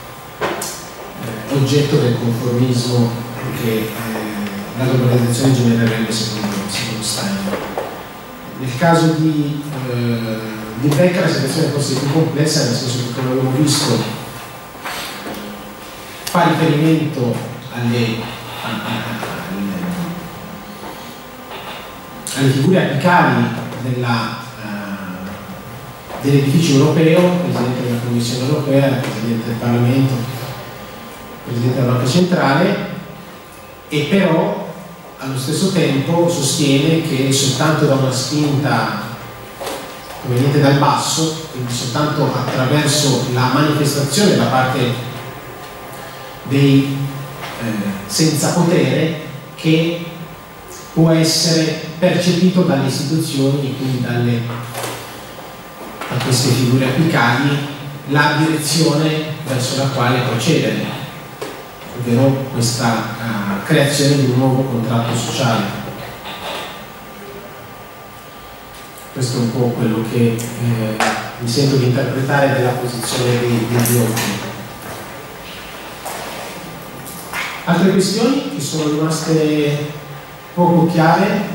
oggetto del conformismo che la globalizzazione genererebbe secondo Steiner. Nel caso di Beck la situazione forse è più complessa, nel senso che, come abbiamo visto, fa riferimento alle figure apicali dell'edificio europeo, Presidente della Commissione europea, Presidente del Parlamento, Presidente della Banca Centrale, e però allo stesso tempo sostiene che soltanto da una spinta proveniente dal basso, quindi soltanto attraverso la manifestazione da parte dei senza potere, che può essere percepito dalle istituzioni e quindi da queste figure apicali la direzione verso la quale procedere, ovvero questa creazione di un nuovo contratto sociale. Questo è un po' quello che mi sento di interpretare della posizione degli altri. Altre questioni che sono rimaste poco chiare?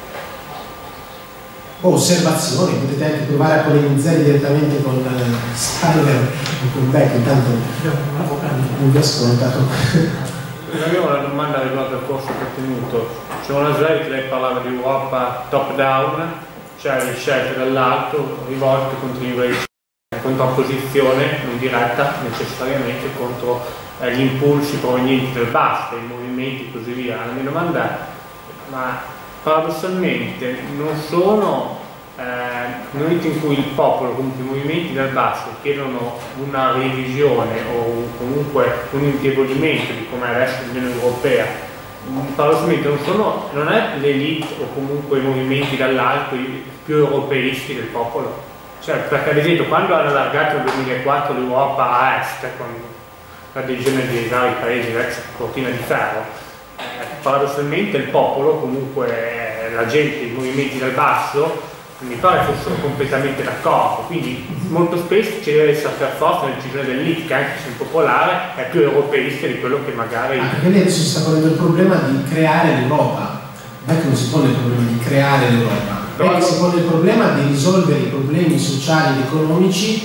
O osservazioni, potete anche provare a polemizzare direttamente con Steiner o con Beck, intanto non vi ho ascoltato. Io ho una domanda riguardo al corso che ho tenuto. C'è una slide che lei parlava di Europa top down, cioè le scelte dall'alto rivolte contro in contrapposizione non diretta necessariamente contro gli impulsi provenienti dal basso, i movimenti e così via. La mia domanda è, ma paradossalmente non sono nel momento in cui il popolo, comunque i movimenti dal basso chiedono una revisione o comunque un indebolimento di come è adesso l'Unione Europea, paradossalmente non è l'elite o comunque i movimenti dall'alto i più europeisti del popolo? Cioè, perché ad esempio quando hanno allargato nel 2004 l'Europa a est con l'adesione dei vari paesi dell'ex cortina di ferro, paradossalmente il popolo, comunque la gente, i movimenti dal basso, mi pare fossero completamente d'accordo, quindi molto spesso ci deve essere per forza una decisione dell'elite che anche se impopolare è più europeista di quello che magari... Perché lei adesso si sta ponendo il problema di creare l'Europa, non è che non si pone il problema di creare l'Europa, perché si pone il problema di risolvere i problemi sociali ed economici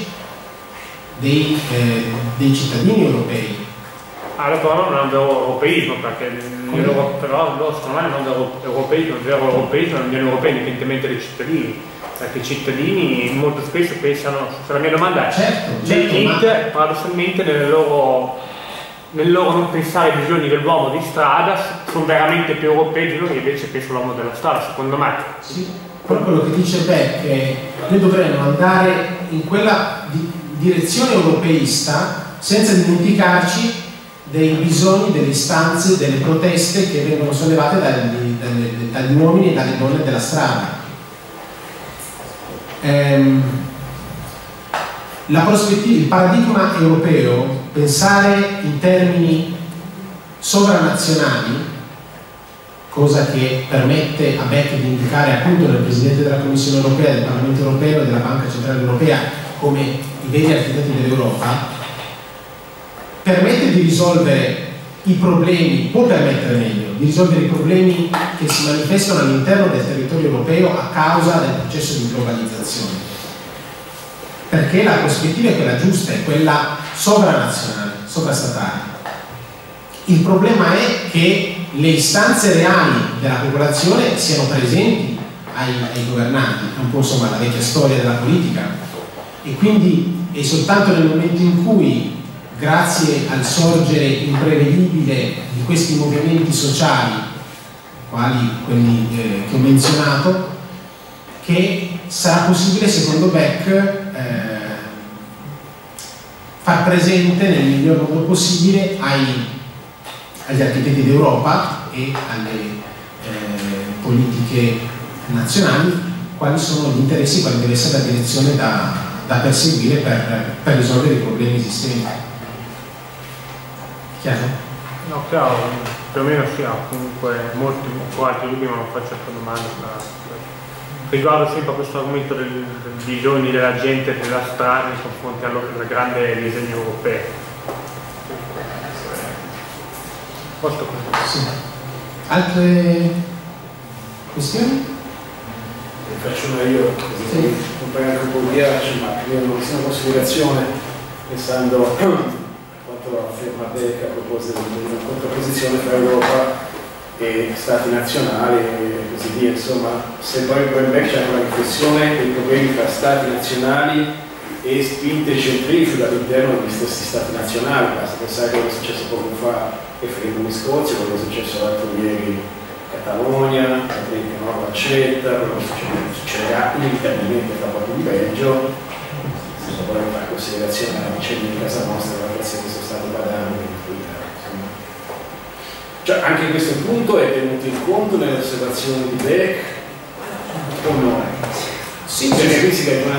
dei cittadini europei. Allora però non è un vero europeismo, perché però loro secondo me non è un vero europeismo, l'Unione Europea indipendentemente dai cittadini, perché i cittadini molto spesso pensano, la mia domanda è, l'elite paradossalmente nel loro non pensare ai bisogni dell'uomo di strada sono veramente più europei di loro che invece penso all'uomo della strada, secondo me. Sì, quello che dice Beck è che noi dovremmo andare in quella direzione europeista senza dimenticarci dei bisogni, delle istanze, delle proteste che vengono sollevate dagli uomini e dalle donne della strada. La prospettiva, il paradigma europeo, pensare in termini sovranazionali, cosa che permette a Beck di indicare appunto nel Presidente della Commissione Europea, del Parlamento Europeo e della Banca Centrale Europea come i veri architetti dell'Europa, permette di risolvere i problemi, può permettere meglio, di risolvere i problemi che si manifestano all'interno del territorio europeo a causa del processo di globalizzazione. Perché la prospettiva è quella giusta, è quella sovranazionale, sovrastatale. Il problema è che le istanze reali della popolazione siano presenti ai governanti, è un po' insomma la vecchia storia della politica, e quindi è soltanto nel momento in cui, grazie al sorgere imprevedibile di questi movimenti sociali, quali quelli che ho menzionato, che sarà possibile, secondo Beck, far presente nel miglior modo possibile agli architetti d'Europa e alle politiche nazionali quali sono gli interessi, quale deve essere la direzione da perseguire per risolvere i problemi esistenti. Chiaro? No, chiaro, più o meno sì, comunque molti altri dubbi, ma non faccio altre domande. Riguardo sempre a questo argomento del bisogno della gente della strada nei confronti al grande disegno europeo. Posto così. Sì. Altre questioni? Faccio una io, sì. comprare anche un po' di ghiaccio, ma io non sia una considerazione, pensando a quanto afferma Beck a proposito di una contrapposizione tra Europa e stati nazionali e così via. Insomma, se poi con Beck c'è una riflessione dei problemi tra stati nazionali e spinte centrifughe all'interno degli stessi stati nazionali, basta pensare a quello che è successo poco fa referendum in Scozia, quello che è successo l'altro ieri Catalogna, che non lo accetta, quello che succederà inevitabilmente tra poco in Belgio, se poi fare considerazione alla vicenda di casa nostra, la classe che sono stati badando. Cioè, anche questo punto è tenuto in conto nelle osservazioni di Beck o no? Sì, perché qui si ragiona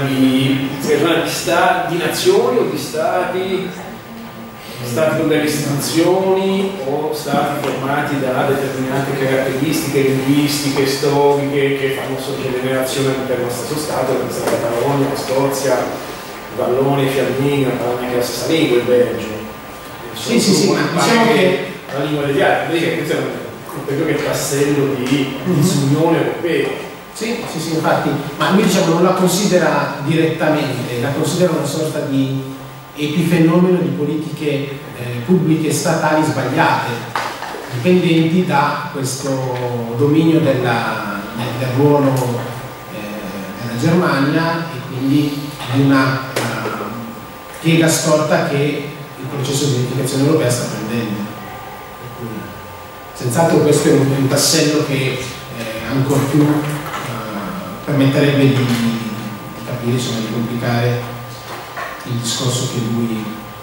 di nazioni o di stati con delle istituzioni o stati formati da determinate caratteristiche linguistiche, storiche che fanno sorgere le nazioni all'interno dello stesso Stato, come la Catalogna, la Scozia, Vallonia, Fiandina, parlano anche la stessa lingua, il Belgio. Sì, ma diciamo che la lingua degli altri. Vedi che questo è un ulteriore tassello di disunione europea. Sì, infatti, ma lui diciamo non la considera direttamente, la considera una sorta di epifenomeno di politiche pubbliche statali sbagliate, dipendenti da questo dominio del ruolo della Germania e quindi di una piega storta che il processo di unificazione europea sta prendendo. Senz'altro questo è un tassello che ancor più permetterebbe di capire, insomma, di complicare il discorso che lui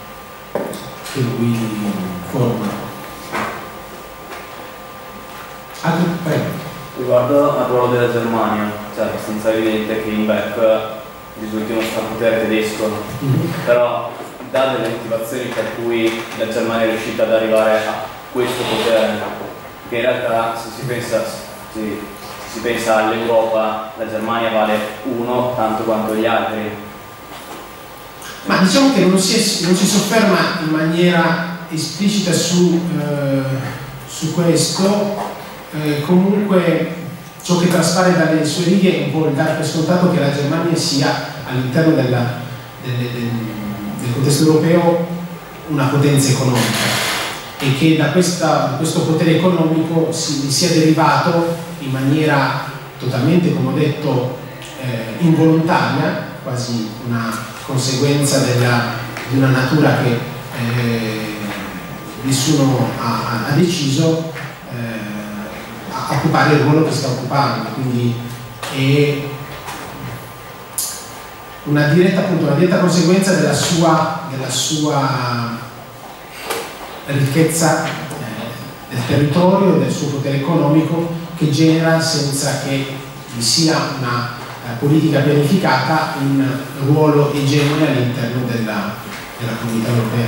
forma. Prego. Riguardo al ruolo della Germania, cioè è abbastanza evidente che in Beck risulti uno strapotere tedesco, però dà delle motivazioni per cui la Germania è riuscita ad arrivare a questo potere, che in realtà se si pensa all'Europa, la Germania vale uno tanto quanto gli altri. Ma diciamo che non si sofferma in maniera esplicita su questo, comunque ciò che traspare dalle sue righe vuol dare per scontato che la Germania sia all'interno del contesto europeo una potenza economica e che da questo potere economico sia derivato in maniera totalmente, come ho detto, involontaria, quasi una conseguenza di una natura che nessuno ha deciso, a occupare il ruolo che sta occupando. Quindi è una diretta conseguenza della sua ricchezza del territorio e del suo potere economico, che genera, senza che vi sia una politica pianificata, un ruolo egemone all'interno della comunità europea.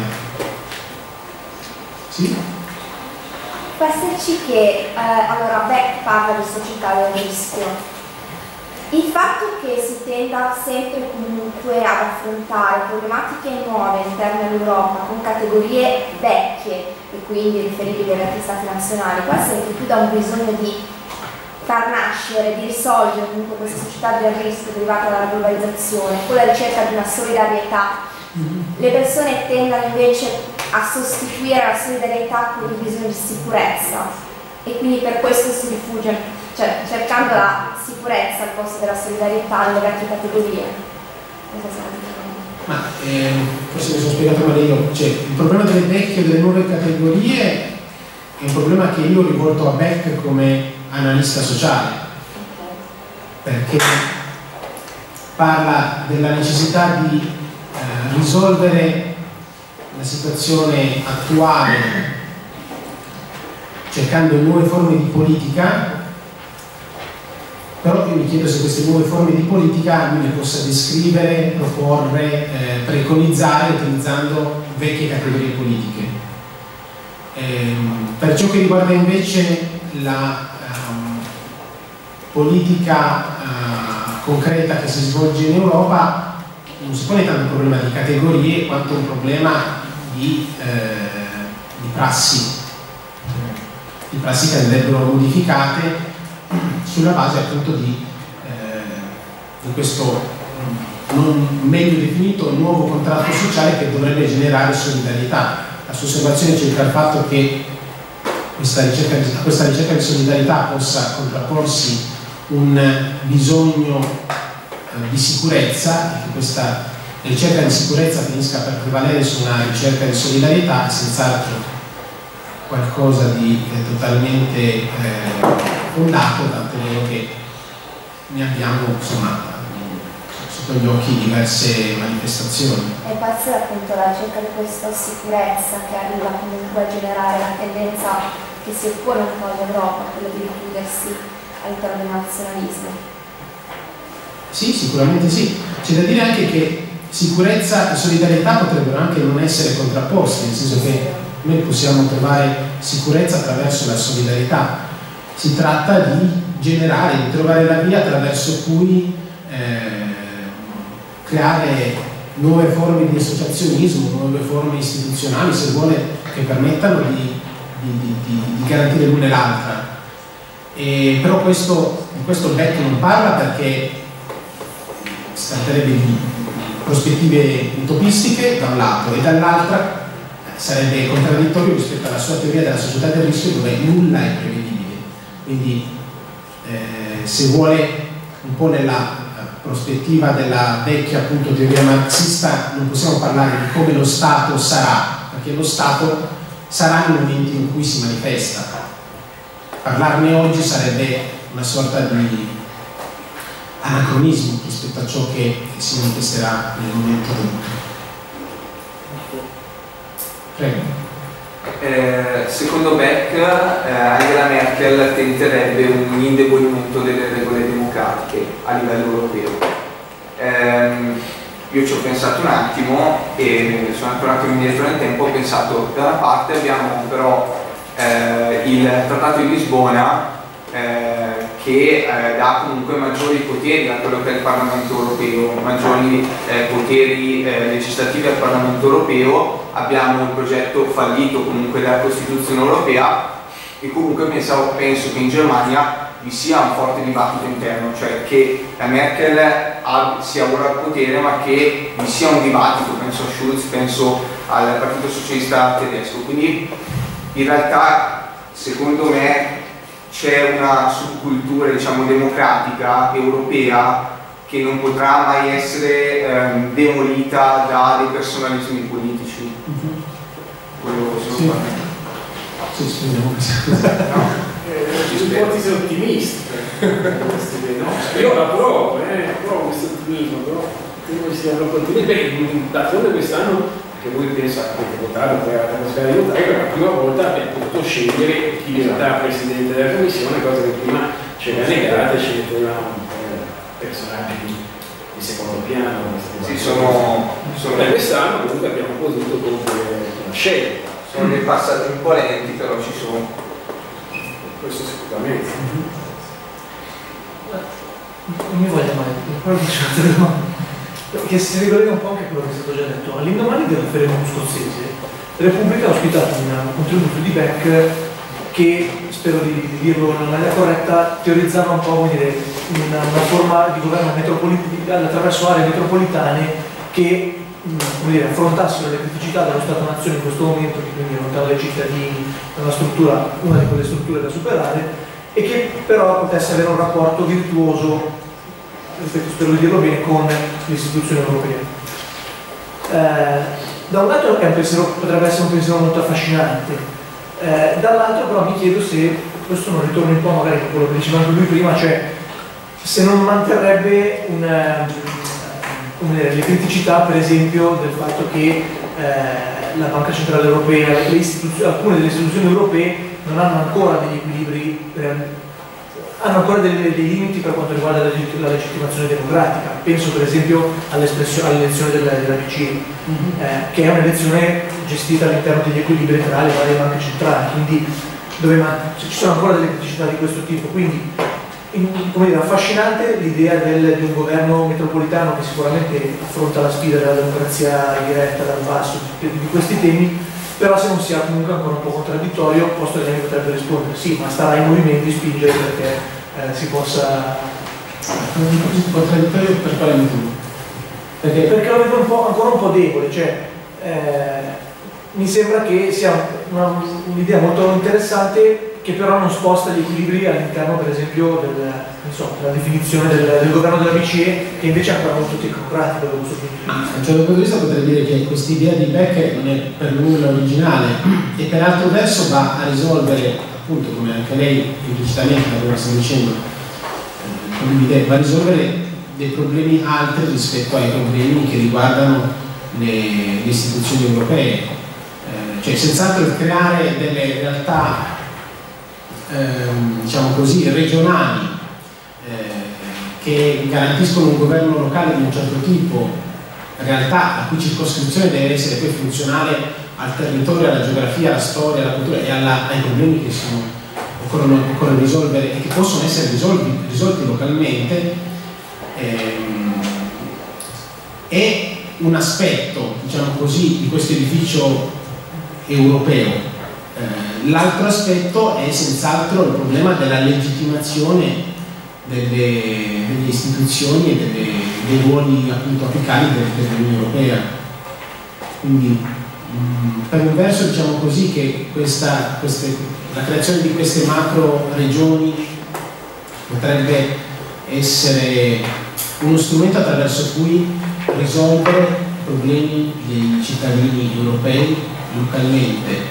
Sì? Può esserci che, allora Beck parla di società del rischio. Il fatto che si tenda sempre comunque ad affrontare problematiche nuove interne all'Europa con categorie vecchie e quindi riferibili agli altri stati nazionali, può essere che più da un bisogno di far nascere, di risolvere comunque questa società del rischio derivata dalla globalizzazione, con la ricerca di una solidarietà. Le persone tendono invece a sostituire la solidarietà con il bisogno di sicurezza e quindi per questo si rifugiano, cioè cercando la sicurezza al posto della solidarietà nelle vecchie categorie. Ma forse mi sono spiegato male io, cioè il problema delle vecchie e delle nuove categorie è un problema che io ho rivolto a Beck come analista sociale, perché parla della necessità di risolvere la situazione attuale cercando nuove forme di politica, però io mi chiedo se queste nuove forme di politica lui le possa descrivere, proporre, preconizzare utilizzando vecchie categorie politiche. Per ciò che riguarda invece la politica concreta che si svolge in Europa, non si pone tanto un problema di categorie quanto un problema di prassi che andrebbero modificate sulla base appunto di questo non meglio definito nuovo contratto sociale che dovrebbe generare solidarietà. La sua osservazione circa il fatto che a questa ricerca di solidarietà possa contrapporsi un bisogno di sicurezza e che questa ricerca di sicurezza finisca per prevalere su una ricerca di solidarietà è senz'altro qualcosa di totalmente fondato, tanto vero che ne abbiamo insomma sotto gli occhi diverse manifestazioni. E può essere appunto la ricerca di questa sicurezza che arriva comunque a generare la tendenza che si oppone un po' all'Europa, quello di richiudersi all'interno del nazionalismo. Sì, sicuramente sì. C'è da dire anche che sicurezza e solidarietà potrebbero anche non essere contrapposti, nel senso che noi possiamo trovare sicurezza attraverso la solidarietà. Si tratta di generare, di trovare la via attraverso cui creare nuove forme di associazionismo, nuove forme istituzionali, se vuole, che permettano di di garantire l'una e l'altra. Però di questo Beck non parla, perché si tratterebbe di prospettive utopistiche da un lato, e dall'altra sarebbe contraddittorio rispetto alla sua teoria della società del rischio, dove nulla è prevedibile. Quindi se vuole, un po' nella prospettiva della vecchia appunto teoria marxista, non possiamo parlare di come lo Stato sarà, perché lo Stato sarà nel momento in cui si manifesta. Parlarne oggi sarebbe una sorta di anacronismo rispetto a ciò che si manifesterà nel momento dovuto. Prego. Secondo Beck, Angela Merkel tenterebbe un indebolimento delle regole democratiche a livello europeo. Io ci ho pensato un attimo e sono andato un attimo indietro nel tempo. Ho pensato, da una parte abbiamo però il Trattato di Lisbona, che dà comunque maggiori poteri a quello che è il Parlamento europeo, maggiori poteri legislativi al Parlamento europeo. Abbiamo il progetto fallito comunque della Costituzione europea, e comunque penso che in Germania vi sia un forte dibattito interno, cioè che la Merkel sia ora al potere, ma che vi sia un dibattito, penso a Schulz, penso al Partito Socialista Tedesco. Quindi in realtà secondo me c'è una subcultura, diciamo, democratica europea che non potrà mai essere demolita da dei personalismi politici. Quello Sì, speriamo che sia così. Ipotesi ottimiste, io approvo questo ottimismo, però credo che siano continui. D'altronde quest'anno, che voi pensate che votare per l'atmosfera di votare, per la prima volta abbiamo potuto scegliere chi diventerà presidente della commissione, cosa che prima c'era negata e sceglievano personaggi di secondo piano. Sì, sono quest'anno comunque abbiamo potuto compiere una scelta. Sono dei passaggi un po' lenti, però ci sono. Questo sicuramente. Non mi voglio mai, però faccio una domanda, perché si ricollega un po' anche a quello che è stato già detto. All'indomani del referendum scozzese, Repubblica ha ospitato un contributo di Beck che, spero di dirlo in maniera corretta, teorizzava un po', come dire, una forma di governo attraverso aree metropolitane che, come dire, affrontassero le criticità dello Stato-Nazione in questo momento, che quindi è lontano dai cittadini, è una struttura, una di quelle strutture da superare, e che però potesse avere un rapporto virtuoso, ripeto, spero di dirlo bene, con l'istituzione europea. Da un lato è un pensiero, potrebbe essere un pensiero molto affascinante, dall'altro però mi chiedo se questo non ritorna un po' magari a quello che diceva anche lui prima, cioè se non manterrebbe le criticità, per esempio, del fatto che la Banca Centrale Europea, alcune delle istituzioni europee non hanno ancora degli equilibri, hanno ancora dei limiti per quanto riguarda la legittimazione democratica. Penso per esempio all'elezione della BCE, che è un'elezione gestita all'interno degli equilibri tra le varie banche centrali, quindi ci sono ancora delle criticità di questo tipo. Quindi come dire, affascinante l'idea di un governo metropolitano che sicuramente affronta la sfida della democrazia diretta dal basso di questi temi, però se non sia comunque ancora un po' contraddittorio, posto che lei potrebbe rispondere sì, ma starà in movimento, spingere perché si possa... Contraddittorio per quale motivo? Perché lo vedo ancora un po' debole, cioè mi sembra che sia un'idea molto interessante, che però non sposta gli equilibri all'interno, per esempio, della definizione del governo della BCE, che invece è ancora molto tecnocratico da questo punto di vista. Da un certo punto di vista potrei dire che questa idea di Beck non è per nulla originale, e per altro verso va a risolvere, appunto, come anche lei implicitamente, da come stiamo dicendo, va a risolvere dei problemi altri rispetto ai problemi che riguardano le istituzioni europee. Cioè, senz'altro creare delle realtà diciamo così, regionali che garantiscono un governo locale di un certo tipo, realtà la cui circoscrizione deve essere poi funzionale al territorio, alla geografia, alla storia, alla cultura e ai problemi che occorrono risolvere e che possono essere risolti localmente, è un aspetto, diciamo così, di questo edificio europeo L'altro aspetto è senz'altro il problema della legittimazione delle istituzioni e dei ruoli appunto apicali dell'Unione Europea. Quindi per un verso diciamo così che la creazione di queste macro regioni potrebbe essere uno strumento attraverso cui risolvere i problemi dei cittadini europei localmente.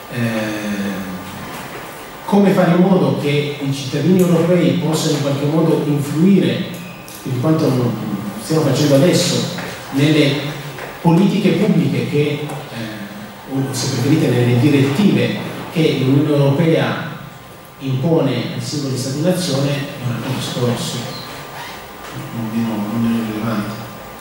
Come fare in modo che i cittadini europei possano in qualche modo influire, di quanto stiamo facendo adesso, nelle politiche pubbliche o se preferite nelle direttive che l'Unione Europea impone ai singoli Stati nazione, è un altro discorso non meno rilevante.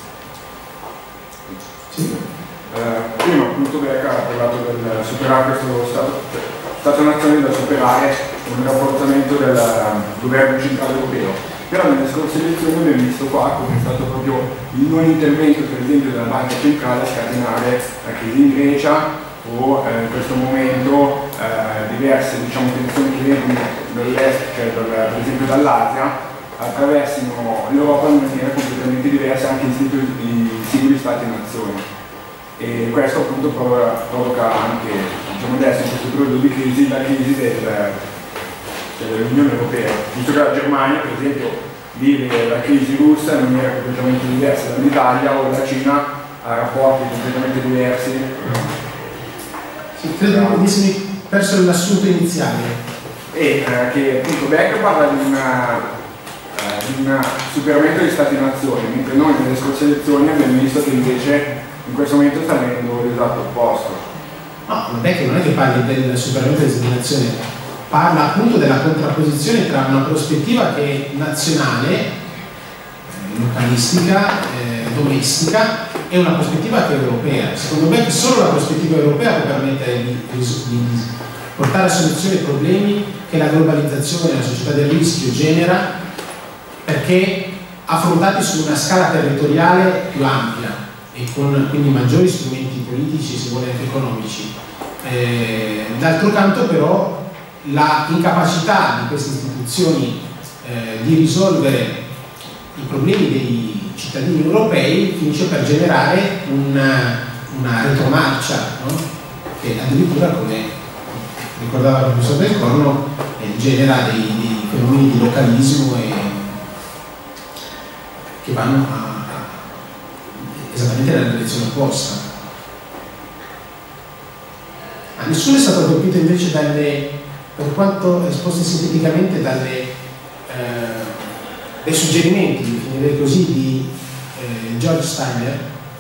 Sì? Prima appunto Becca ha parlato del superare questo Stato-nazione da superare con il rafforzamento del governo centrale europeo. Però nelle scorse elezioni abbiamo visto qua come è stato proprio il non intervento per esempio della banca centrale a scatenare la crisi in Grecia o in questo momento diverse tensioni che vengono dall'est, cioè per esempio dall'Asia, attraversino l'Europa in maniera completamente diversa anche in singoli stati e nazioni. E questo appunto provoca anche adesso in questo periodo di crisi la crisi dell'Unione Europea, visto che la Germania per esempio vive la crisi russa in maniera completamente diversa dall'Italia o la Cina ha rapporti completamente diversi. Sì, credo che avessi perso l'assunto iniziale. E che appunto Beck parla di un superamento degli stati nazioni, mentre noi nelle scorse elezioni abbiamo visto che invece in questo momento sta avvenendo l'esatto opposto. No, Beck non è che parli del superamento delle stati nazioni, parla appunto della contrapposizione tra una prospettiva che è nazionale, localistica, domestica, e una prospettiva che è europea. Secondo me solo la prospettiva europea può permettere di portare a soluzione i problemi che la globalizzazione e la società del rischio genera, perché affrontati su una scala territoriale più ampia e con quindi maggiori strumenti politici, se vuole anche economici. D'altro canto però la incapacità di queste istituzioni di risolvere i problemi dei cittadini europei finisce per generare una retromarcia, no? Che addirittura, come ricordava il professor Del Corno, genera dei fenomeni di localismo che vanno esattamente nella direzione opposta. Nessuno è stato colpito invece per quanto esposti sinteticamente dai suggerimenti, definirei così, di George Steiner.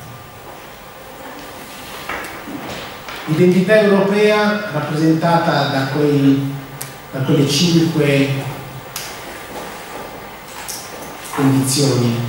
L'identità europea rappresentata da quelle 5 condizioni.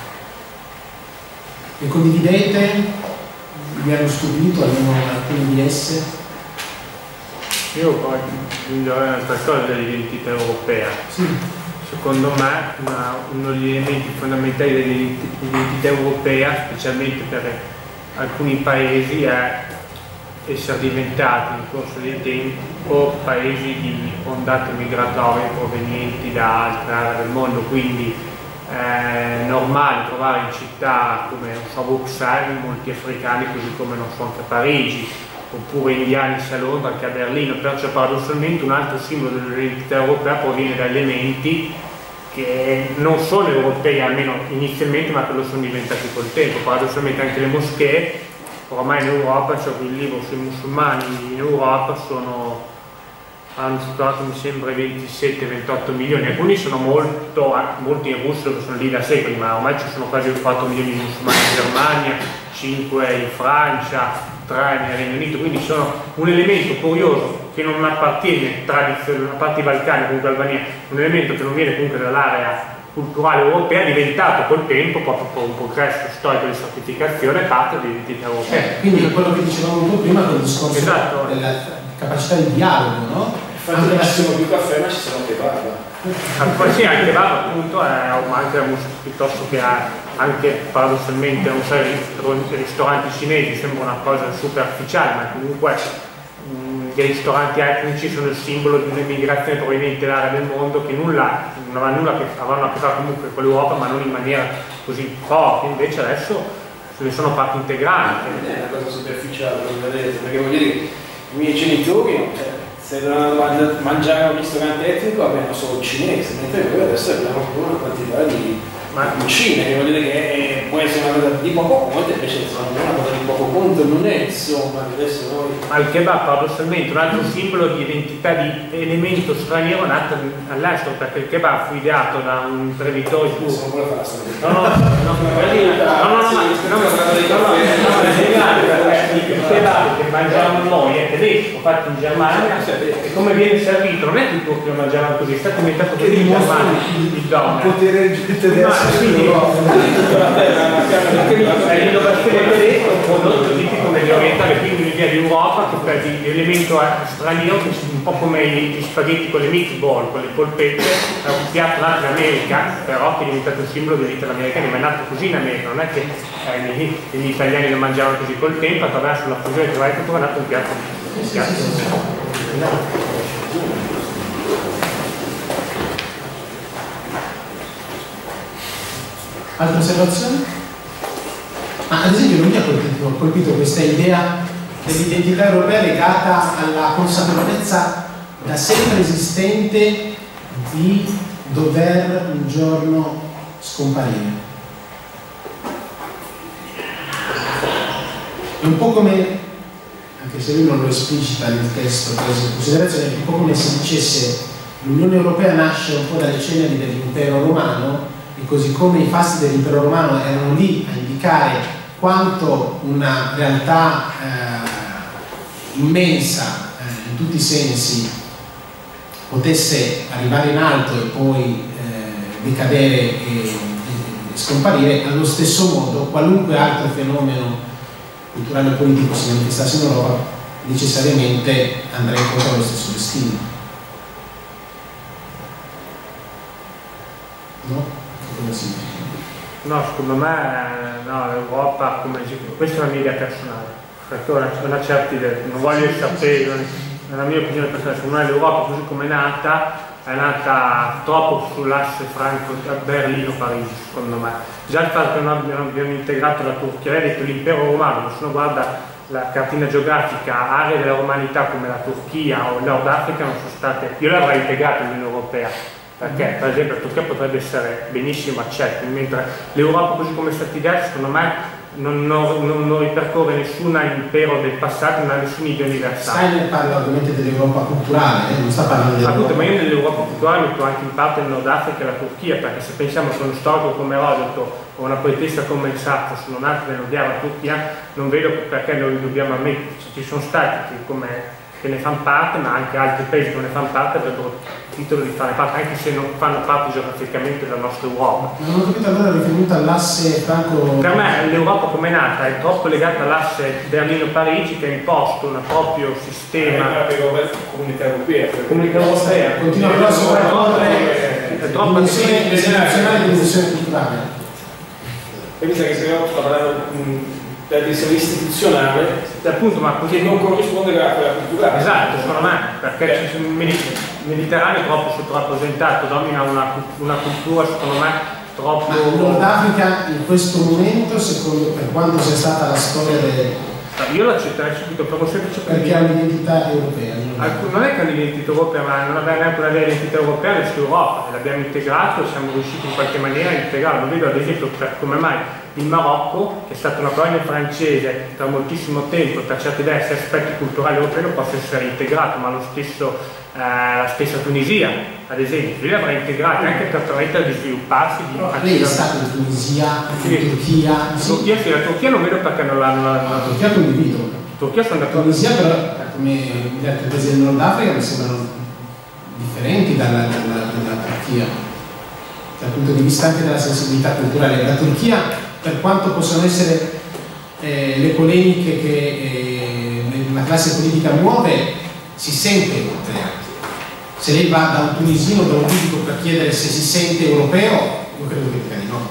Le condividete? Vi hanno stupito almeno alcune di esse? Io poi aggiungerei un'altra cosa dell'identità europea. Sì. Secondo me uno degli elementi fondamentali dell'identità europea, specialmente per alcuni paesi, è essere diventati nel corso del tempo paesi di ondate migratorie provenienti da altre aree del mondo, quindi è normale trovare in città come Bruxelles molti africani, così come non so anche a Parigi, oppure indiani sia a Londra che a Berlino. Perciò paradossalmente un altro simbolo dell'identità europea proviene da elementi che non sono europei, almeno inizialmente, ma che lo sono diventati col tempo. Paradossalmente anche le moschee oramai in Europa, c'è quel libro sui musulmani in Europa, hanno superato mi sembra 27-28 milioni, alcuni sono molti in Russia dove sono lì da secoli, ma ormai ci sono quasi 4 milioni di musulmani in Germania, 5 in Francia, 3 nel Regno Unito, quindi sono un elemento curioso che non appartiene tradizionalmente, a parte i Balcani, comunque Albania, un elemento che non viene comunque dall'area culturale europea, è diventato col tempo, proprio per un progresso storico di stratificazione, parte dell'identità europea. Quindi quello che dicevamo un po' prima con il discorso della capacità di dialogo, no? Infatti non ci sono più caffè, ma ci sono anche barba. Sì, anche barba appunto è anche piuttosto che anche paradossalmente non so, i ristoranti cinesi sembra una cosa superficiale, ma comunque dei ristoranti etnici sono il simbolo di un'emigrazione proveniente dall'area del mondo che non aveva nulla avranno a che fare comunque con l'Europa, ma non in maniera così forte. Invece adesso ne sono parte integrante. Non è una cosa superficiale, perché voglio dire, i miei genitori se dovevano mangiare a un ristorante etnico avevano solo il cinese, mentre noi adesso abbiamo una quantità di cucine, che voglio dire che può essere una cosa di poco conto, invece non è una cosa di poco conto, non è insomma adesso noi. Ma il kebab paradossalmente un altro simbolo di identità di elemento straniero nato all'estero, perché il kebab fu ideato da un imprenditore Non vuole fare la storia. Il kebab che mangiamo noi è tedesco, fatto in Germania, e come viene servito non è che i turchi lo mangiavano così, è stato inventato così in Germania il doner. Il potere tedesco. Quindi l'innovazione tedesca è un prodotto tipico medio orientale, quindi l'idea di Europa che per l'elemento straniero, che un po' come gli spaghetti con le meatball, con le polpette, è un piatto nato in America, però che è diventato il simbolo dei vita americani, ma è nato così in America, non è che gli italiani lo mangiavano così col tempo, attraverso la fusione di varie culture è nato un piatto. Altre osservazioni? Ad esempio non mi ha colpito questa idea dell'identità europea legata alla consapevolezza da sempre esistente di dover un giorno scomparire. È un po' come, anche se lui non lo esplicita nel testo preso in considerazione, è un po' come se dicesse l'Unione Europea nasce un po' dalle ceneri dell'impero romano, e così come i fasti dell'impero romano erano lì a indicare quanto una realtà immensa in tutti i sensi potesse arrivare in alto e poi decadere e scomparire, allo stesso modo qualunque altro fenomeno culturale o politico si manifestasse in Europa necessariamente andrà incontro allo stesso destino. No? No, secondo me no, l'Europa, come questa è una mia idea personale, perché ho una certa idea, non voglio sapere, nella mia opinione personale, secondo me l'Europa così come è nata troppo sull'asse Berlino-Parigi, secondo me. Già il fatto che non abbiamo integrato la Turchia, lei ha detto l'impero romano, se uno guarda la cartina geografica, aree della romanità come la Turchia o il Nord Africa non sono state, io l'avrei integrato nell'Unione Europea. Perché per esempio la Turchia potrebbe essere benissimo accetta, mentre l'Europa così come è stata ideata secondo me non ripercorre nessun impero del passato, non ha nessun idea universale. Steiner parla ovviamente dell'Europa culturale, non sta parlando dell'Europa. Ma io nell'Europa culturale metto anche in parte il Nord Africa e la Turchia, perché se pensiamo che uno storico come Erodoto o una poetessa come il Sarto sono nati nell'odiava Turchia, non vedo perché noi dobbiamo ammettere. Ci sono stati che ne fanno parte, ma anche altri paesi che non ne fanno parte avrebbero titolo di fare parte, anche se non fanno parte geograficamente della nostra Europa. Non ho capito allora riferito all'asse franco. Per me l'Europa come è nata è troppo legata all'asse Berlino-Parigi, che ha imposto un proprio sistema. Comunità europea. Comunità europea. Continua però a sovrapporre dimensione istituzionale e dimensione culturale. E mi sa che se no sta parlando per essere istituzionale, appunto, ma così non corrisponde a quella culturale. Esatto, secondo me, perché il Mediterraneo è troppo sottorappresentato, domina una cultura secondo me troppo. Ma il Nord Africa in questo momento, secondo, per quanto sia stata la storia del. Io l'accetterei subito per un semplice perché ha un'identità europea. Non è che ha un'identità europea, ma non aveva neanche una vera identità europea verso l'Europa, l'abbiamo integrato e siamo riusciti in qualche maniera a integrarlo. Non vedo ad esempio come mai il Marocco, che è stata una colonia francese per moltissimo tempo, per certi versi aspetti culturali europei non possa essere integrato, ma lo stesso, la stessa Tunisia, ad esempio, lui l'avrà integrata anche per permettere di svilupparsi. Lei è stato in Tunisia, in Turchia. Sì, la Turchia non vedo perché non l'hanno. La Turchia condivido. La Turchia sono d'accordo. Tunisia però, come gli altri paesi del Nord Africa, mi sembrano differenti dalla Turchia, dal punto di vista anche della sensibilità culturale. La Turchia, per quanto possono essere le polemiche che la classe politica muove, si sente europea. Se lei va da un tunisino, da un libico per chiedere se si sente europeo, io credo che dica di no.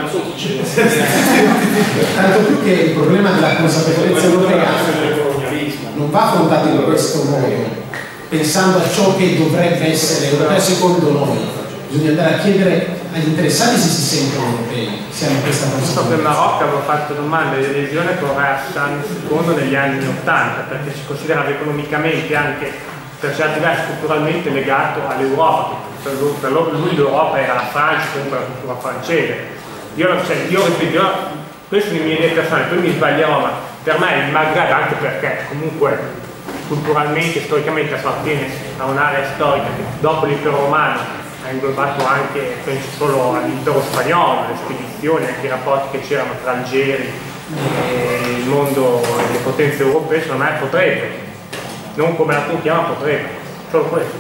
Tanto più che il problema della consapevolezza europea non va affrontato in questo modo, pensando a ciò che dovrebbe essere europeo secondo noi. Bisogna andare a chiedere agli interessati se si sentono europei, se hanno questa So che il Marocco aveva fatto domande di adesione con Hassan II negli anni 80, perché si considerava economicamente, anche per certi versi culturalmente, legato all'Europa. Per lui l'Europa era la Francia, comunque la cultura francese. Io ripeto, queste sono le mie idee personali, poi mi sbaglierò, ma per me il Maghreb, anche perché comunque culturalmente, storicamente appartiene a un'area storica che dopo l'impero romano ha inglobato anche, penso solo all'impero spagnolo, le spedizioni, anche i rapporti che c'erano tra Algeri e il mondo e le potenze europee, secondo me potrebbe, non come la puntiamo, ma potrebbe, solo questo.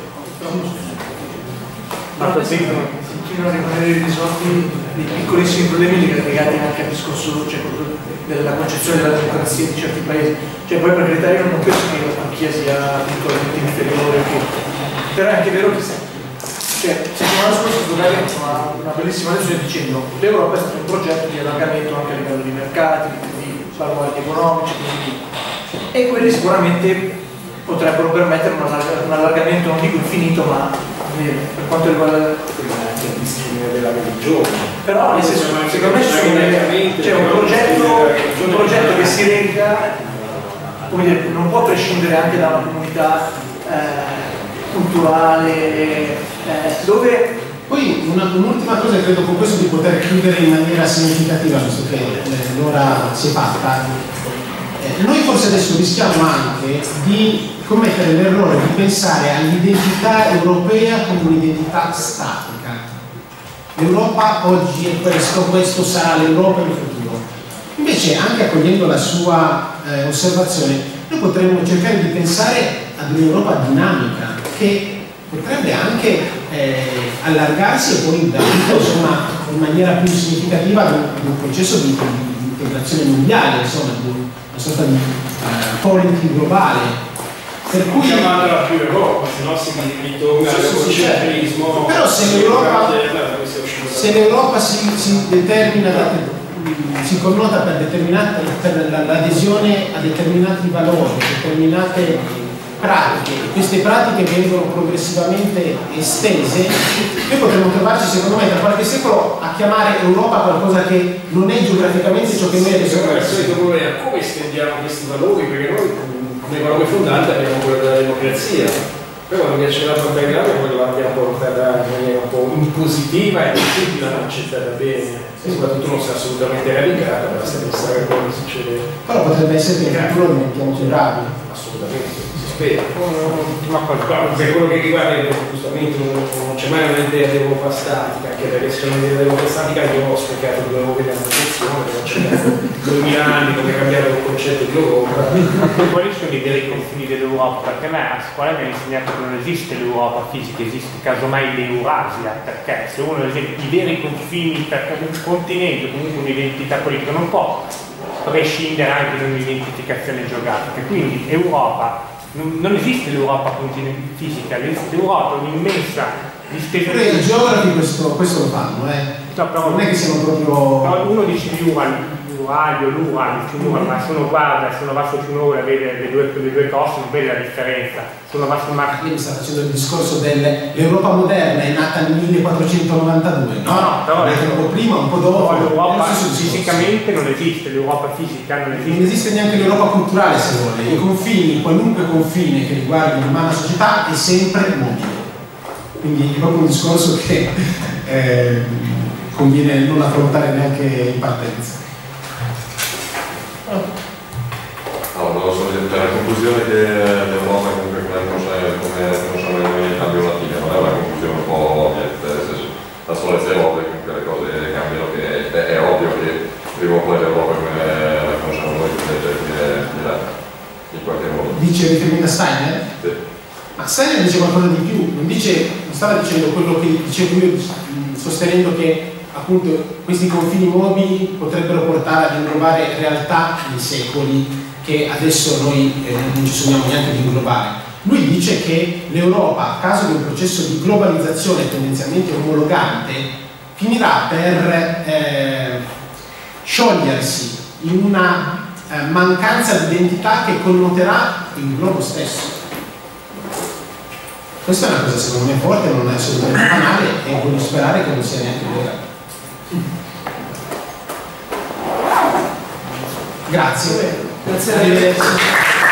Continuano a rimanere irrisolti dei piccolissimi problemi legati anche al discorso, cioè, della concezione della democrazia di certi paesi. Cioè, poi per carità io non penso che la Turchia sia piccolamente inferiore, però è anche vero che settimana scorsa Sdogari ha una bellissima lezione dicendo che l'Europa è stato un progetto di allargamento anche a livello di mercati, di baluardi economici, e quelli sicuramente potrebbero permettere un allargamento, non dico infinito, ma per quanto riguarda anche il discrimine della religione. Però secondo me c'è un progetto che si regga, come dire, non può prescindere anche da una comunità culturale, dove poi un'ultima cosa, credo con questo di poter chiudere in maniera significativa, visto che l'ora si è fatta. Noi forse adesso rischiamo anche di commettere l'errore di pensare all'identità europea come un'identità statica. L'Europa oggi è questo sarà l'Europa nel futuro. Invece, anche accogliendo la sua osservazione, noi potremmo cercare di pensare ad un'Europa dinamica che potrebbe anche allargarsi e poi insomma, in maniera più significativa di un processo di integrazione mondiale, insomma, di una sorta di polity globale. Per cui chiamarla più Europa, se no si ritorna all'eurocentrismo. Però se l'Europa si determina, si connota per l'adesione a determinati valori, determinate pratiche, queste pratiche vengono progressivamente estese, noi potremmo trovarci secondo me tra qualche secolo a chiamare Europa qualcosa che non è geograficamente ciò che noi adesso abbiamo. Il solito problema è come estendiamo questi valori, perché noi come valore fondante abbiamo quello della democrazia, però quando piace la portare grave poi la abbiamo portata in maniera un po' impositiva e tutti l'hanno accettata bene, e soprattutto non si è assolutamente radicata, basta pensare a quello che succede. Però potrebbe essere che in futuro diventiamo più bravi. Assolutamente. Per quello che riguarda giustamente non c'è mai un'idea di Europa statica, anche perché se c'è un'idea di Europa statica io ho spiegato 2 Europe di amministrazione, ho cercato 2000 anni come cambiare il concetto di Europa. Quali sono i veri confini dell'Europa? Perché a me a scuola mi hanno insegnato che non esiste l'Europa fisica, esiste casomai l'Eurasia, perché se uno esempio i veri confini, perché un continente, comunque un'identità politica non può prescindere anche da un'identificazione geografica, quindi Europa. Non esiste l'Europa fisica, l'Europa è un'immensa distesa. I geografi questo lo fanno, no, però, non è che siano proprio. No, uno dice l'Ural, ma se uno guarda, se uno va sul fiume e vede le due coste, non vede la differenza. Se uno va sul mare. Quindi sta facendo il discorso dell'Europa moderna, è nata nel 1492, no? No, però è un po' prima, un po' dopo. L'Europa fisicamente non esiste, l'Europa fisica non esiste. Non esiste neanche l'Europa culturale, se vuole. I confini, qualunque confine che riguardi l'umana società è sempre mobile. Quindi è proprio un discorso che conviene non affrontare neanche in partenza. Allora, volevo solo dire la conclusione che l'Europa comunque come conosciamo noi cambio non è una conclusione un po' ovvia, da sola si evolve, comunque le cose cambiano, che è ovvio che prima o poi l'Europa come la conosciamo noi finirà in qualche modo. Dice determina Steiner? Sì. Ma Steiner dice qualcosa di più, non stava dicendo quello che dicevo io, sostenendo che appunto questi confini mobili potrebbero portare ad inglobare realtà di secoli che adesso noi non ci sogniamo neanche di inglobare. Lui dice che l'Europa, a caso di un processo di globalizzazione tendenzialmente omologante, finirà per sciogliersi in una mancanza di identità che connoterà il globo stesso. Questa è una cosa secondo me forte, non è assolutamente banale e voglio sperare che non sia neanche vera. Grazie. Grazie a lei.